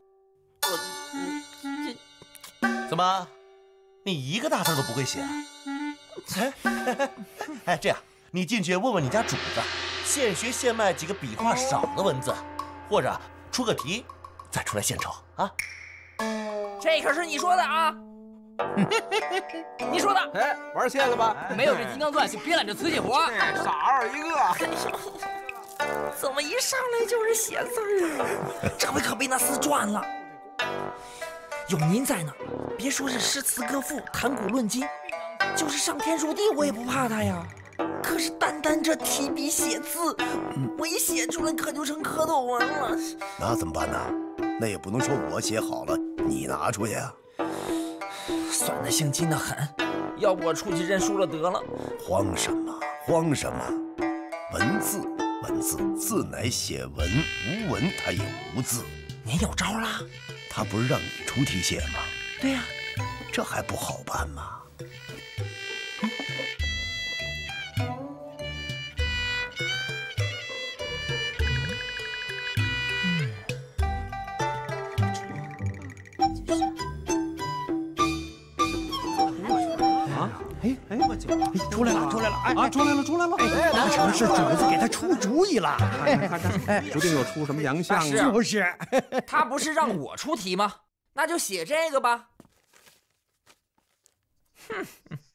怎么，你一个大字都不会写？哎，哎，这样，你进去问问你家主子，现学现卖几个笔画少的文字，或者出个题，再出来献丑啊！ 这可是你说的啊！你说的。 哎，玩线了吧？ 没有这金刚钻就别揽这瓷器活。 傻二一个。 怎么一上来就是写字啊？这回可被那厮赚了。有您在呢，别说是诗词歌赋、谈古论今，就是上天入地我也不怕他呀。可是单单这提笔写字，我一写出来可就成蝌蚪文了。 那怎么办呢？那也不能说我写好了，你拿出去啊。 算得姓金的很，要不我出去认输了得了。 慌什么？慌什么？文字，文字，字乃写文，无文它也无字。 您有招啦？ 他不是让你出题写吗？ 对呀、啊， 这还不好办吗？ 哎哎，出来了，出来了！哎啊，出来了，出来了！ 哎，那成是主子给他出主意了。 看看看，哎，不定又出什么洋相呢？ 就是， 他不是让我出题吗？那就写这个吧。哼。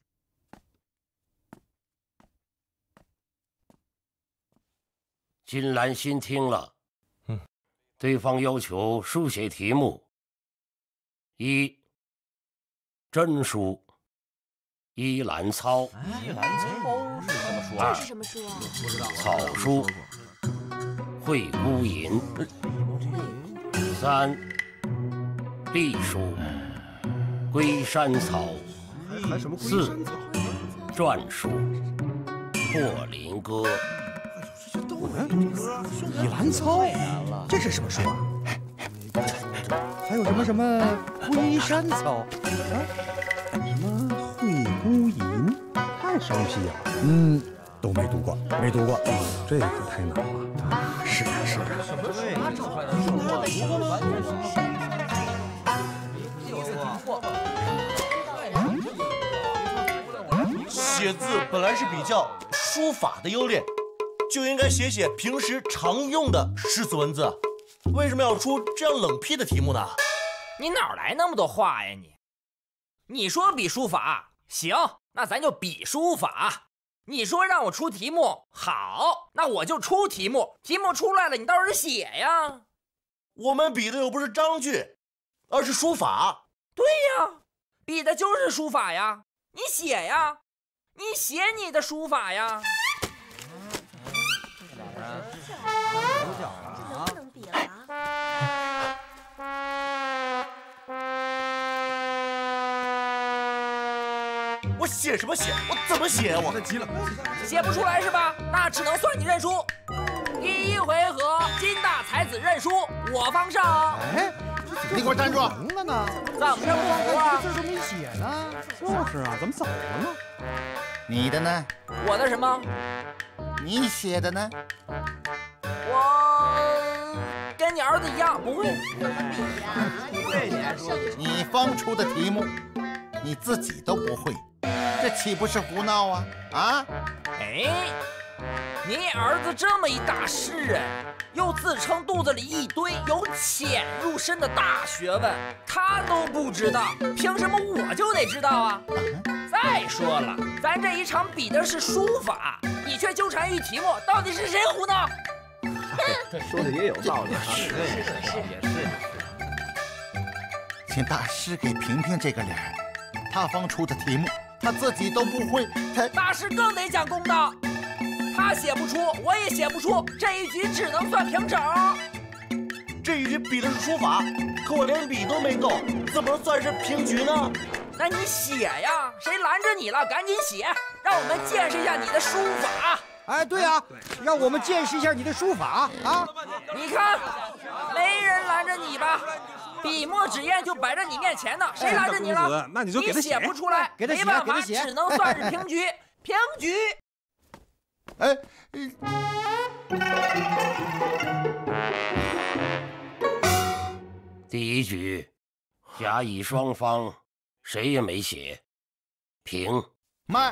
金兰心听了，嗯，对方要求书写题目：一、真书。依兰操， 依兰操是什么书啊？ 这是什么书啊？ 不知道。草书，会孤吟。三，隶书，龟山草。四，篆书，破林歌。 依兰操，这是什么书啊？ 什么什么龟山草啊，什么惠孤吟，太生僻了。嗯，都没读过，没读过，这可太难了啊！是啊，是啊。 写字本来是比较书法的优劣，就应该写写平时常用的诗词文字。为什么要出这样冷僻的题目呢？ 你哪来那么多话呀你？你说比书法行，那咱就比书法。你说让我出题目，好，那我就出题目。题目出来了，你到时候写呀。 我们比的又不是章句，而是书法。 对呀，比的就是书法呀。你写呀，你写你的书法呀。 我写什么写？我怎么写？我急了， 写不出来是吧？那只能算你认输。第一回合，金大才子认输，我方胜。 哎，你给我站住！ 赢了呢？ 怎么着不服啊？ 字都没写呢。就是啊，怎么走了呢？ 你的呢？ 我的什么？ 你写的呢？ 我跟你儿子一样，不会。 你方出的题目，你自己都不会。这岂不是胡闹啊！啊！ 哎，你儿子这么一大诗人，又自称肚子里一堆由浅入深的大学问，他都不知道，凭什么我就得知道啊？再说了，咱这一场比的是书法，你却纠缠于题目，到底是谁胡闹？ 这说的也有道理啊！ 是是是，也是。请大师给评评这个理儿，他方出的题目。他自己都不会，他大师更得讲公道。他写不出，我也写不出，这一局只能算平整。 这一局比的是书法，可我连笔都没够，怎么算是平局呢？ 那你写呀，谁拦着你了？赶紧写，让我们见识一下你的书法。 哎，对啊，让我们见识一下你的书法啊！ 你看，没人拦着你吧？笔墨纸砚就摆在你面前呢，谁拦着你了？ 那你就给他写，你写不出来， 给他写， 没办法， 给他写， 只能算是平局，平局。 哎， 第一局，甲乙双方谁也没写，平。 慢。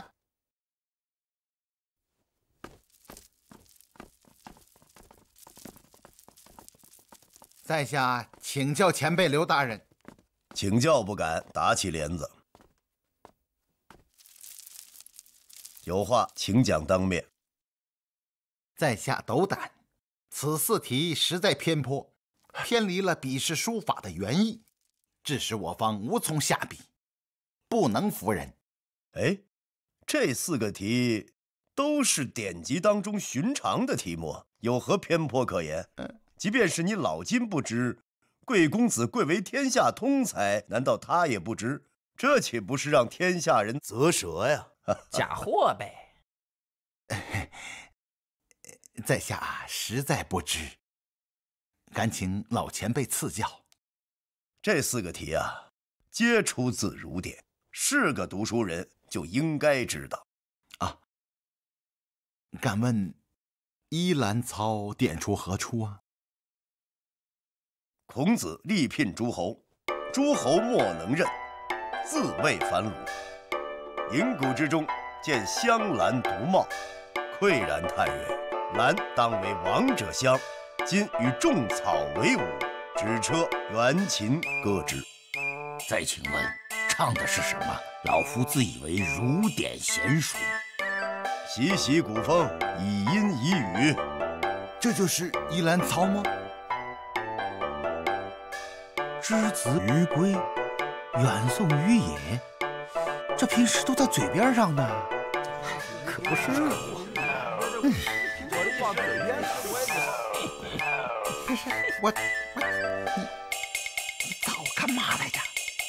在下请教前辈刘大人。 请教不敢，打起帘子。有话请讲当面。 在下斗胆，此四题实在偏颇，偏离了比试书法的原意，致使我方无从下笔，不能服人。 哎，这四个题都是典籍当中寻常的题目，有何偏颇可言？嗯。即便是你老金不知，贵公子贵为天下通才，难道他也不知？这岂不是让天下人啧舌呀？ 假货呗！ 在下实在不知，敢请老前辈赐教。 这四个题啊，皆出自儒典，是个读书人就应该知道。 啊，敢问依兰操点出何处啊？ 孔子力聘诸侯，诸侯莫能任，自谓反鲁。营谷之中，见香兰独茂，喟然叹曰：“兰当为王者香，今与众草为伍，只车元琴歌之。” 再请问，唱的是什么？老夫自以为儒典娴熟。 习习古风，以音以语。 这就是依兰操吗？ 之子于归，远送于野。这平时都在嘴边上的，可不是我。嗯， 我这放嘴边上，我也不是我我你你找我干嘛来着？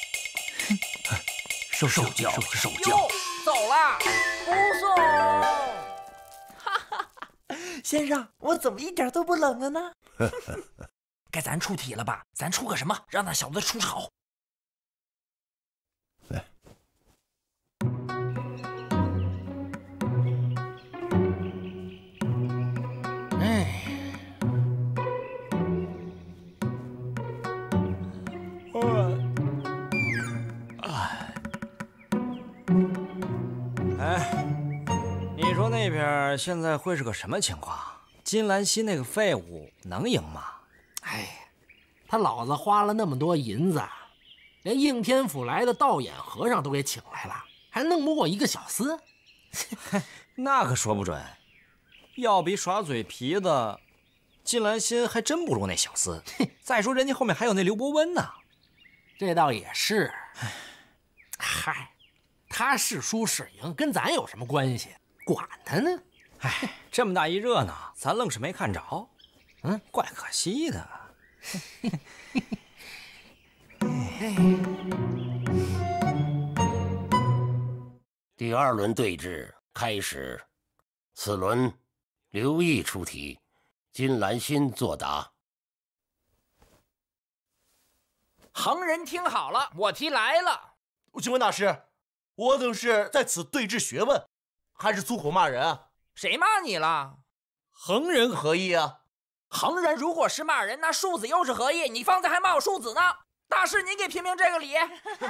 受受教受教。 走了，不送。 哈哈，先生，我怎么一点都不冷了呢？ 该咱出题了吧？咱出个什么，让那小子出丑？ 来， 哎， 哎，你说那边现在会是个什么情况？金兰心那个废物能赢吗？ 哎，他老子花了那么多银子，连应天府来的道眼和尚都给请来了，还弄不过一个小厮？ 那可说不准，要比耍嘴皮子，金兰心还真不如那小厮。再说人家后面还有那刘伯温呢。 这倒也是。嗨，他是输是赢跟咱有什么关系？管他呢！ 哎，这么大一热闹，咱愣是没看着，嗯，怪可惜的。 第二轮对峙开始，此轮刘毅出题，金兰心作答。 行人听好了，我题来了。 请问大师，我等是在此对峙学问，还是粗口骂人啊？ 谁骂你了？ 横人何意啊？ 横人如果是骂人，那庶子又是何意？你方才还骂我庶子呢。大师，您给评评这个理。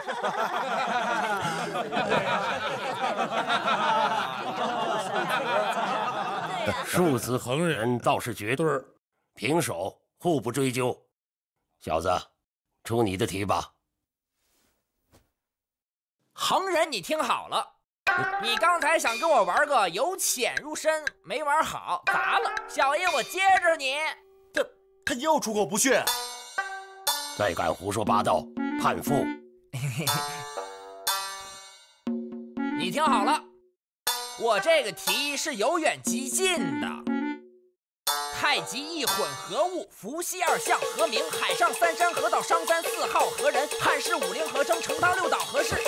庶子横人倒是绝对儿，平手，互不追究。小子，出你的题吧。 横人，你听好了，你刚才想跟我玩个由浅入深，没玩好，砸了。小爷我接着你。 他他又出口不逊。 再敢胡说八道，判负。 你听好了，我这个题是由远及近的。太极一混合物，伏羲二象合名，海上三山合道，商山四号合人，汉室五灵合称，成汤六岛合氏。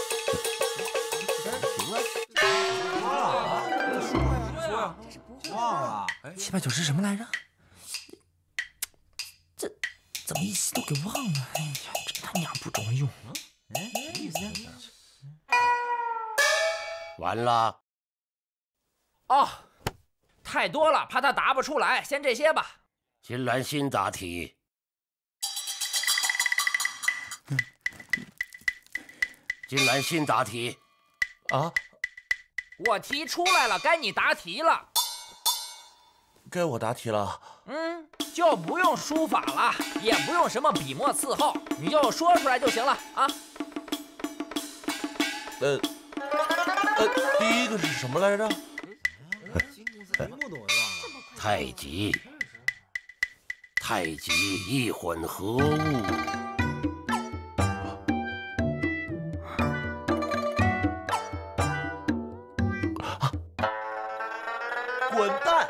忘了， 七八九十什么来着？这怎么一吸都给忘了？哎呀，真他娘不中用！ 哎，什么意思？ 完了。 哦，太多了，怕他答不出来，先这些吧。 金兰心答题。金兰心答题。 啊？ 我题出来了，该你答题了。 该我答题了。 嗯，就不用书法了，也不用什么笔墨伺候，你就说出来就行了啊。 呃，呃，第一个是什么来着？ 太极，太极一混合物。 滚蛋！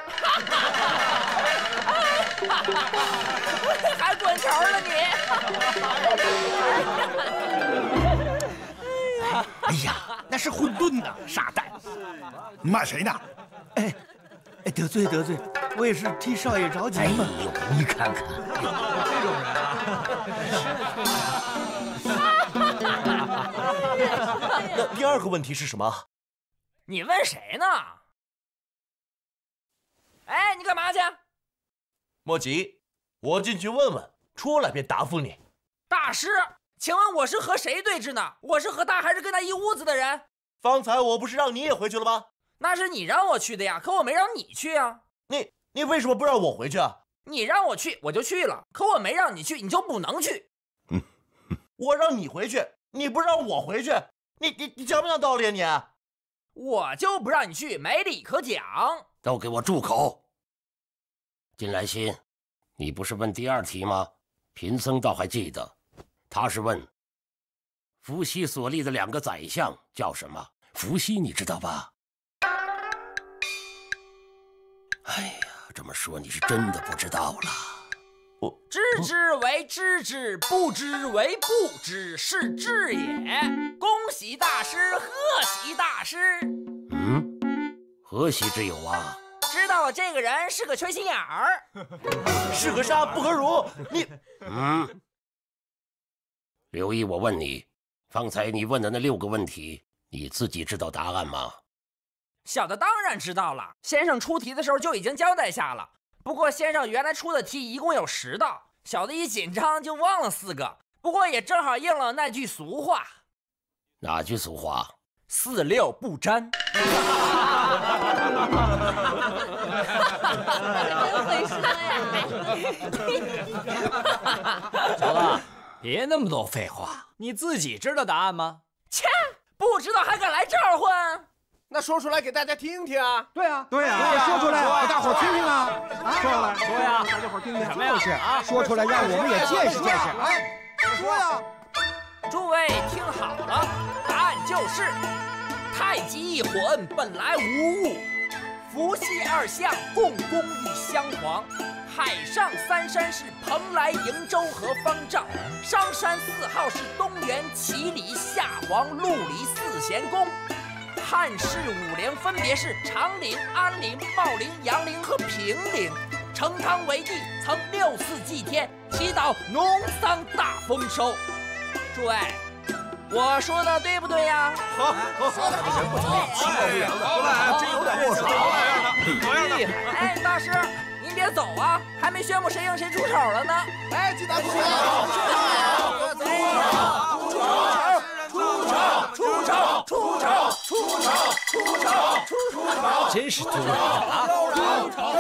还滚球了你！ 哎呀，那是混沌呐，傻蛋！ 你骂谁呢？ 哎，哎，得罪得罪，我也是替少爷着急嘛。 哎呦，你看看， 这种人啊！ 那第二个问题是什么？ 你问谁呢？哎，你干嘛去？ 莫急，我进去问问，出来便答复你。 大师，请问我是和谁对峙呢？我是和他，还是跟他一屋子的人？ 方才我不是让你也回去了吗？ 那是你让我去的呀，可我没让你去啊。 你你为什么不让我回去啊？ 你让我去，我就去了，可我没让你去，你就不能去。 嗯，我让你回去，你不让我回去，你你你讲不讲道理啊你？ 我就不让你去，没理可讲。 都给我住口！金兰心，你不是问第二题吗？贫僧倒还记得，他是问伏羲所立的两个宰相叫什么？伏羲你知道吧？哎呀，这么说你是真的不知道了。 我知之为知之，不知为不知，是知也。恭喜大师，贺喜大师！ 嗯，何喜之有啊？ 知道道我这个人是个缺心眼儿， 是个杀不可辱。你， 嗯，刘毅，我问你，方才你问的那六个问题，你自己知道答案吗？ 小的当然知道了，先生出题的时候就已经交代下了。不过先生原来出的题一共有十道，小的一紧张就忘了四个。不过也正好应了那句俗话。 哪句俗话？ 四六不沾。 小子，别那么多废话，你自己知道答案吗？ 切，不知道还敢来这儿混？ 那说出来给大家听听啊！ 对啊， 对啊， 对啊，说出来给大伙儿听听啊！ 说来，说呀，大家伙儿听听什么呀？ 就是啊，说出来让我们也见识见识。哎，说呀！ 诸位听好了，答案就是太极一魂本来无物，伏羲二象共工欲相黄，海上三山是蓬莱、瀛洲和方丈，商山四号是东园、祁里、夏黄、陆离四贤宫。汉室五陵分别是长陵、安陵、茂陵、杨陵和平陵。成汤为帝，曾六次祭天，祈祷农桑大丰收。诸位，我说的对不对呀？ 好，好，说的人不错，其貌不扬的，好嘞，真有点过水了。 厉害！哎，大师，您别走啊，还没宣布谁赢谁出丑了呢。 哎，记得出手，出手，出手，出手，出手，出手，出手，出手，出手， 真是丢人啊！ 出手。